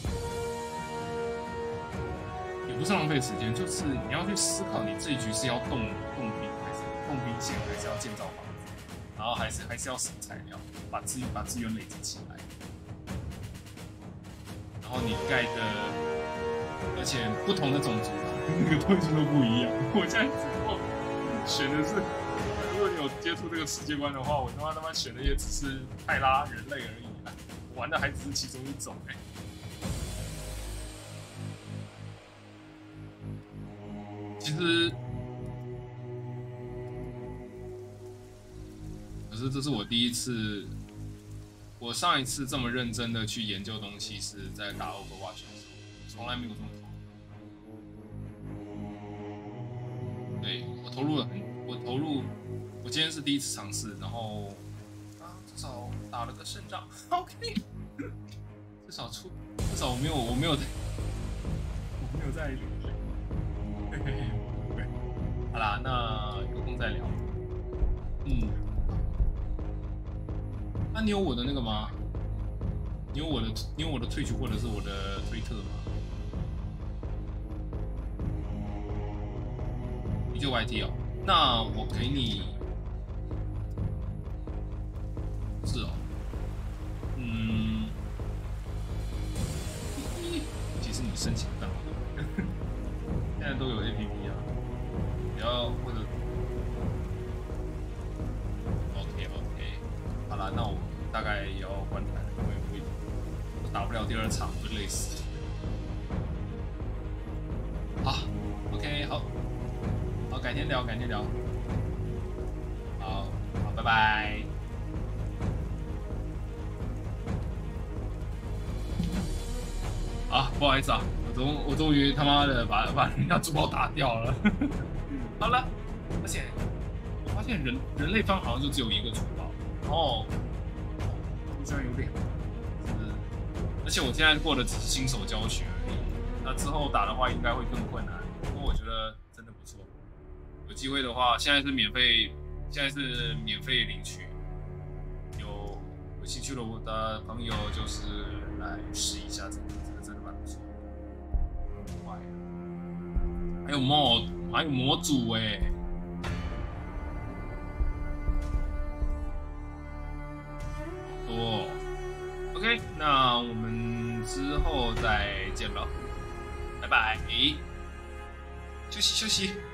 也不是浪费时间，就是你要去思考，你这一局是要动动兵，还是动兵线，还是要建造房子，然后还是还是要省材料，把资源把资源累积起来。然后你盖的，而且不同的种族那个特性都不一样。我现在只不过选的是，如果你有接触这个世界观的话，我他妈他妈选的也只是泰拉人类而已啦，玩的还只是其中一种哎、欸。其实，可是这是我第一次，我上一次这么认真的去研究东西是在打 Overwatch 的时候，从来没有这么投入。对，我投入了很，我投入，我今天是第一次尝试，然后啊，至少打了个胜仗 ，OK， 至少出，至少我没有，我没有在，我没有在。嘿嘿嘿，对，好啦，那有空再聊。嗯，那、啊、你有我的那个吗？你有我的，你有我的Twitch或者是我的推特吗？你就 Y T 哦，那我给你，是哦，嗯，其实你申请账号。现在都有 A P P 啊，你要或者 OK OK， 好啦，那我大概也要关台了，因为我我打不了第二场，会累死。好 ，OK， 好，好，改天聊，改天聊。好，好，拜拜。啊，不好意思啊。我终我终于他妈的把把人家主炮打掉了。好了，而且我发现人人类方好像就只有一个主炮，然后居然有两个，是，而且我现在过的只是新手教学而已，那之后打的话应该会更困难。不过我觉得真的不错，有机会的话，现在是免费，现在是免费领取，有有兴趣的我的朋友就是来试一下这个，这个真的蛮不错。还有模，还有模组哎、欸，好多、哦。OK， 那我们之后再见了，拜拜，休息休息。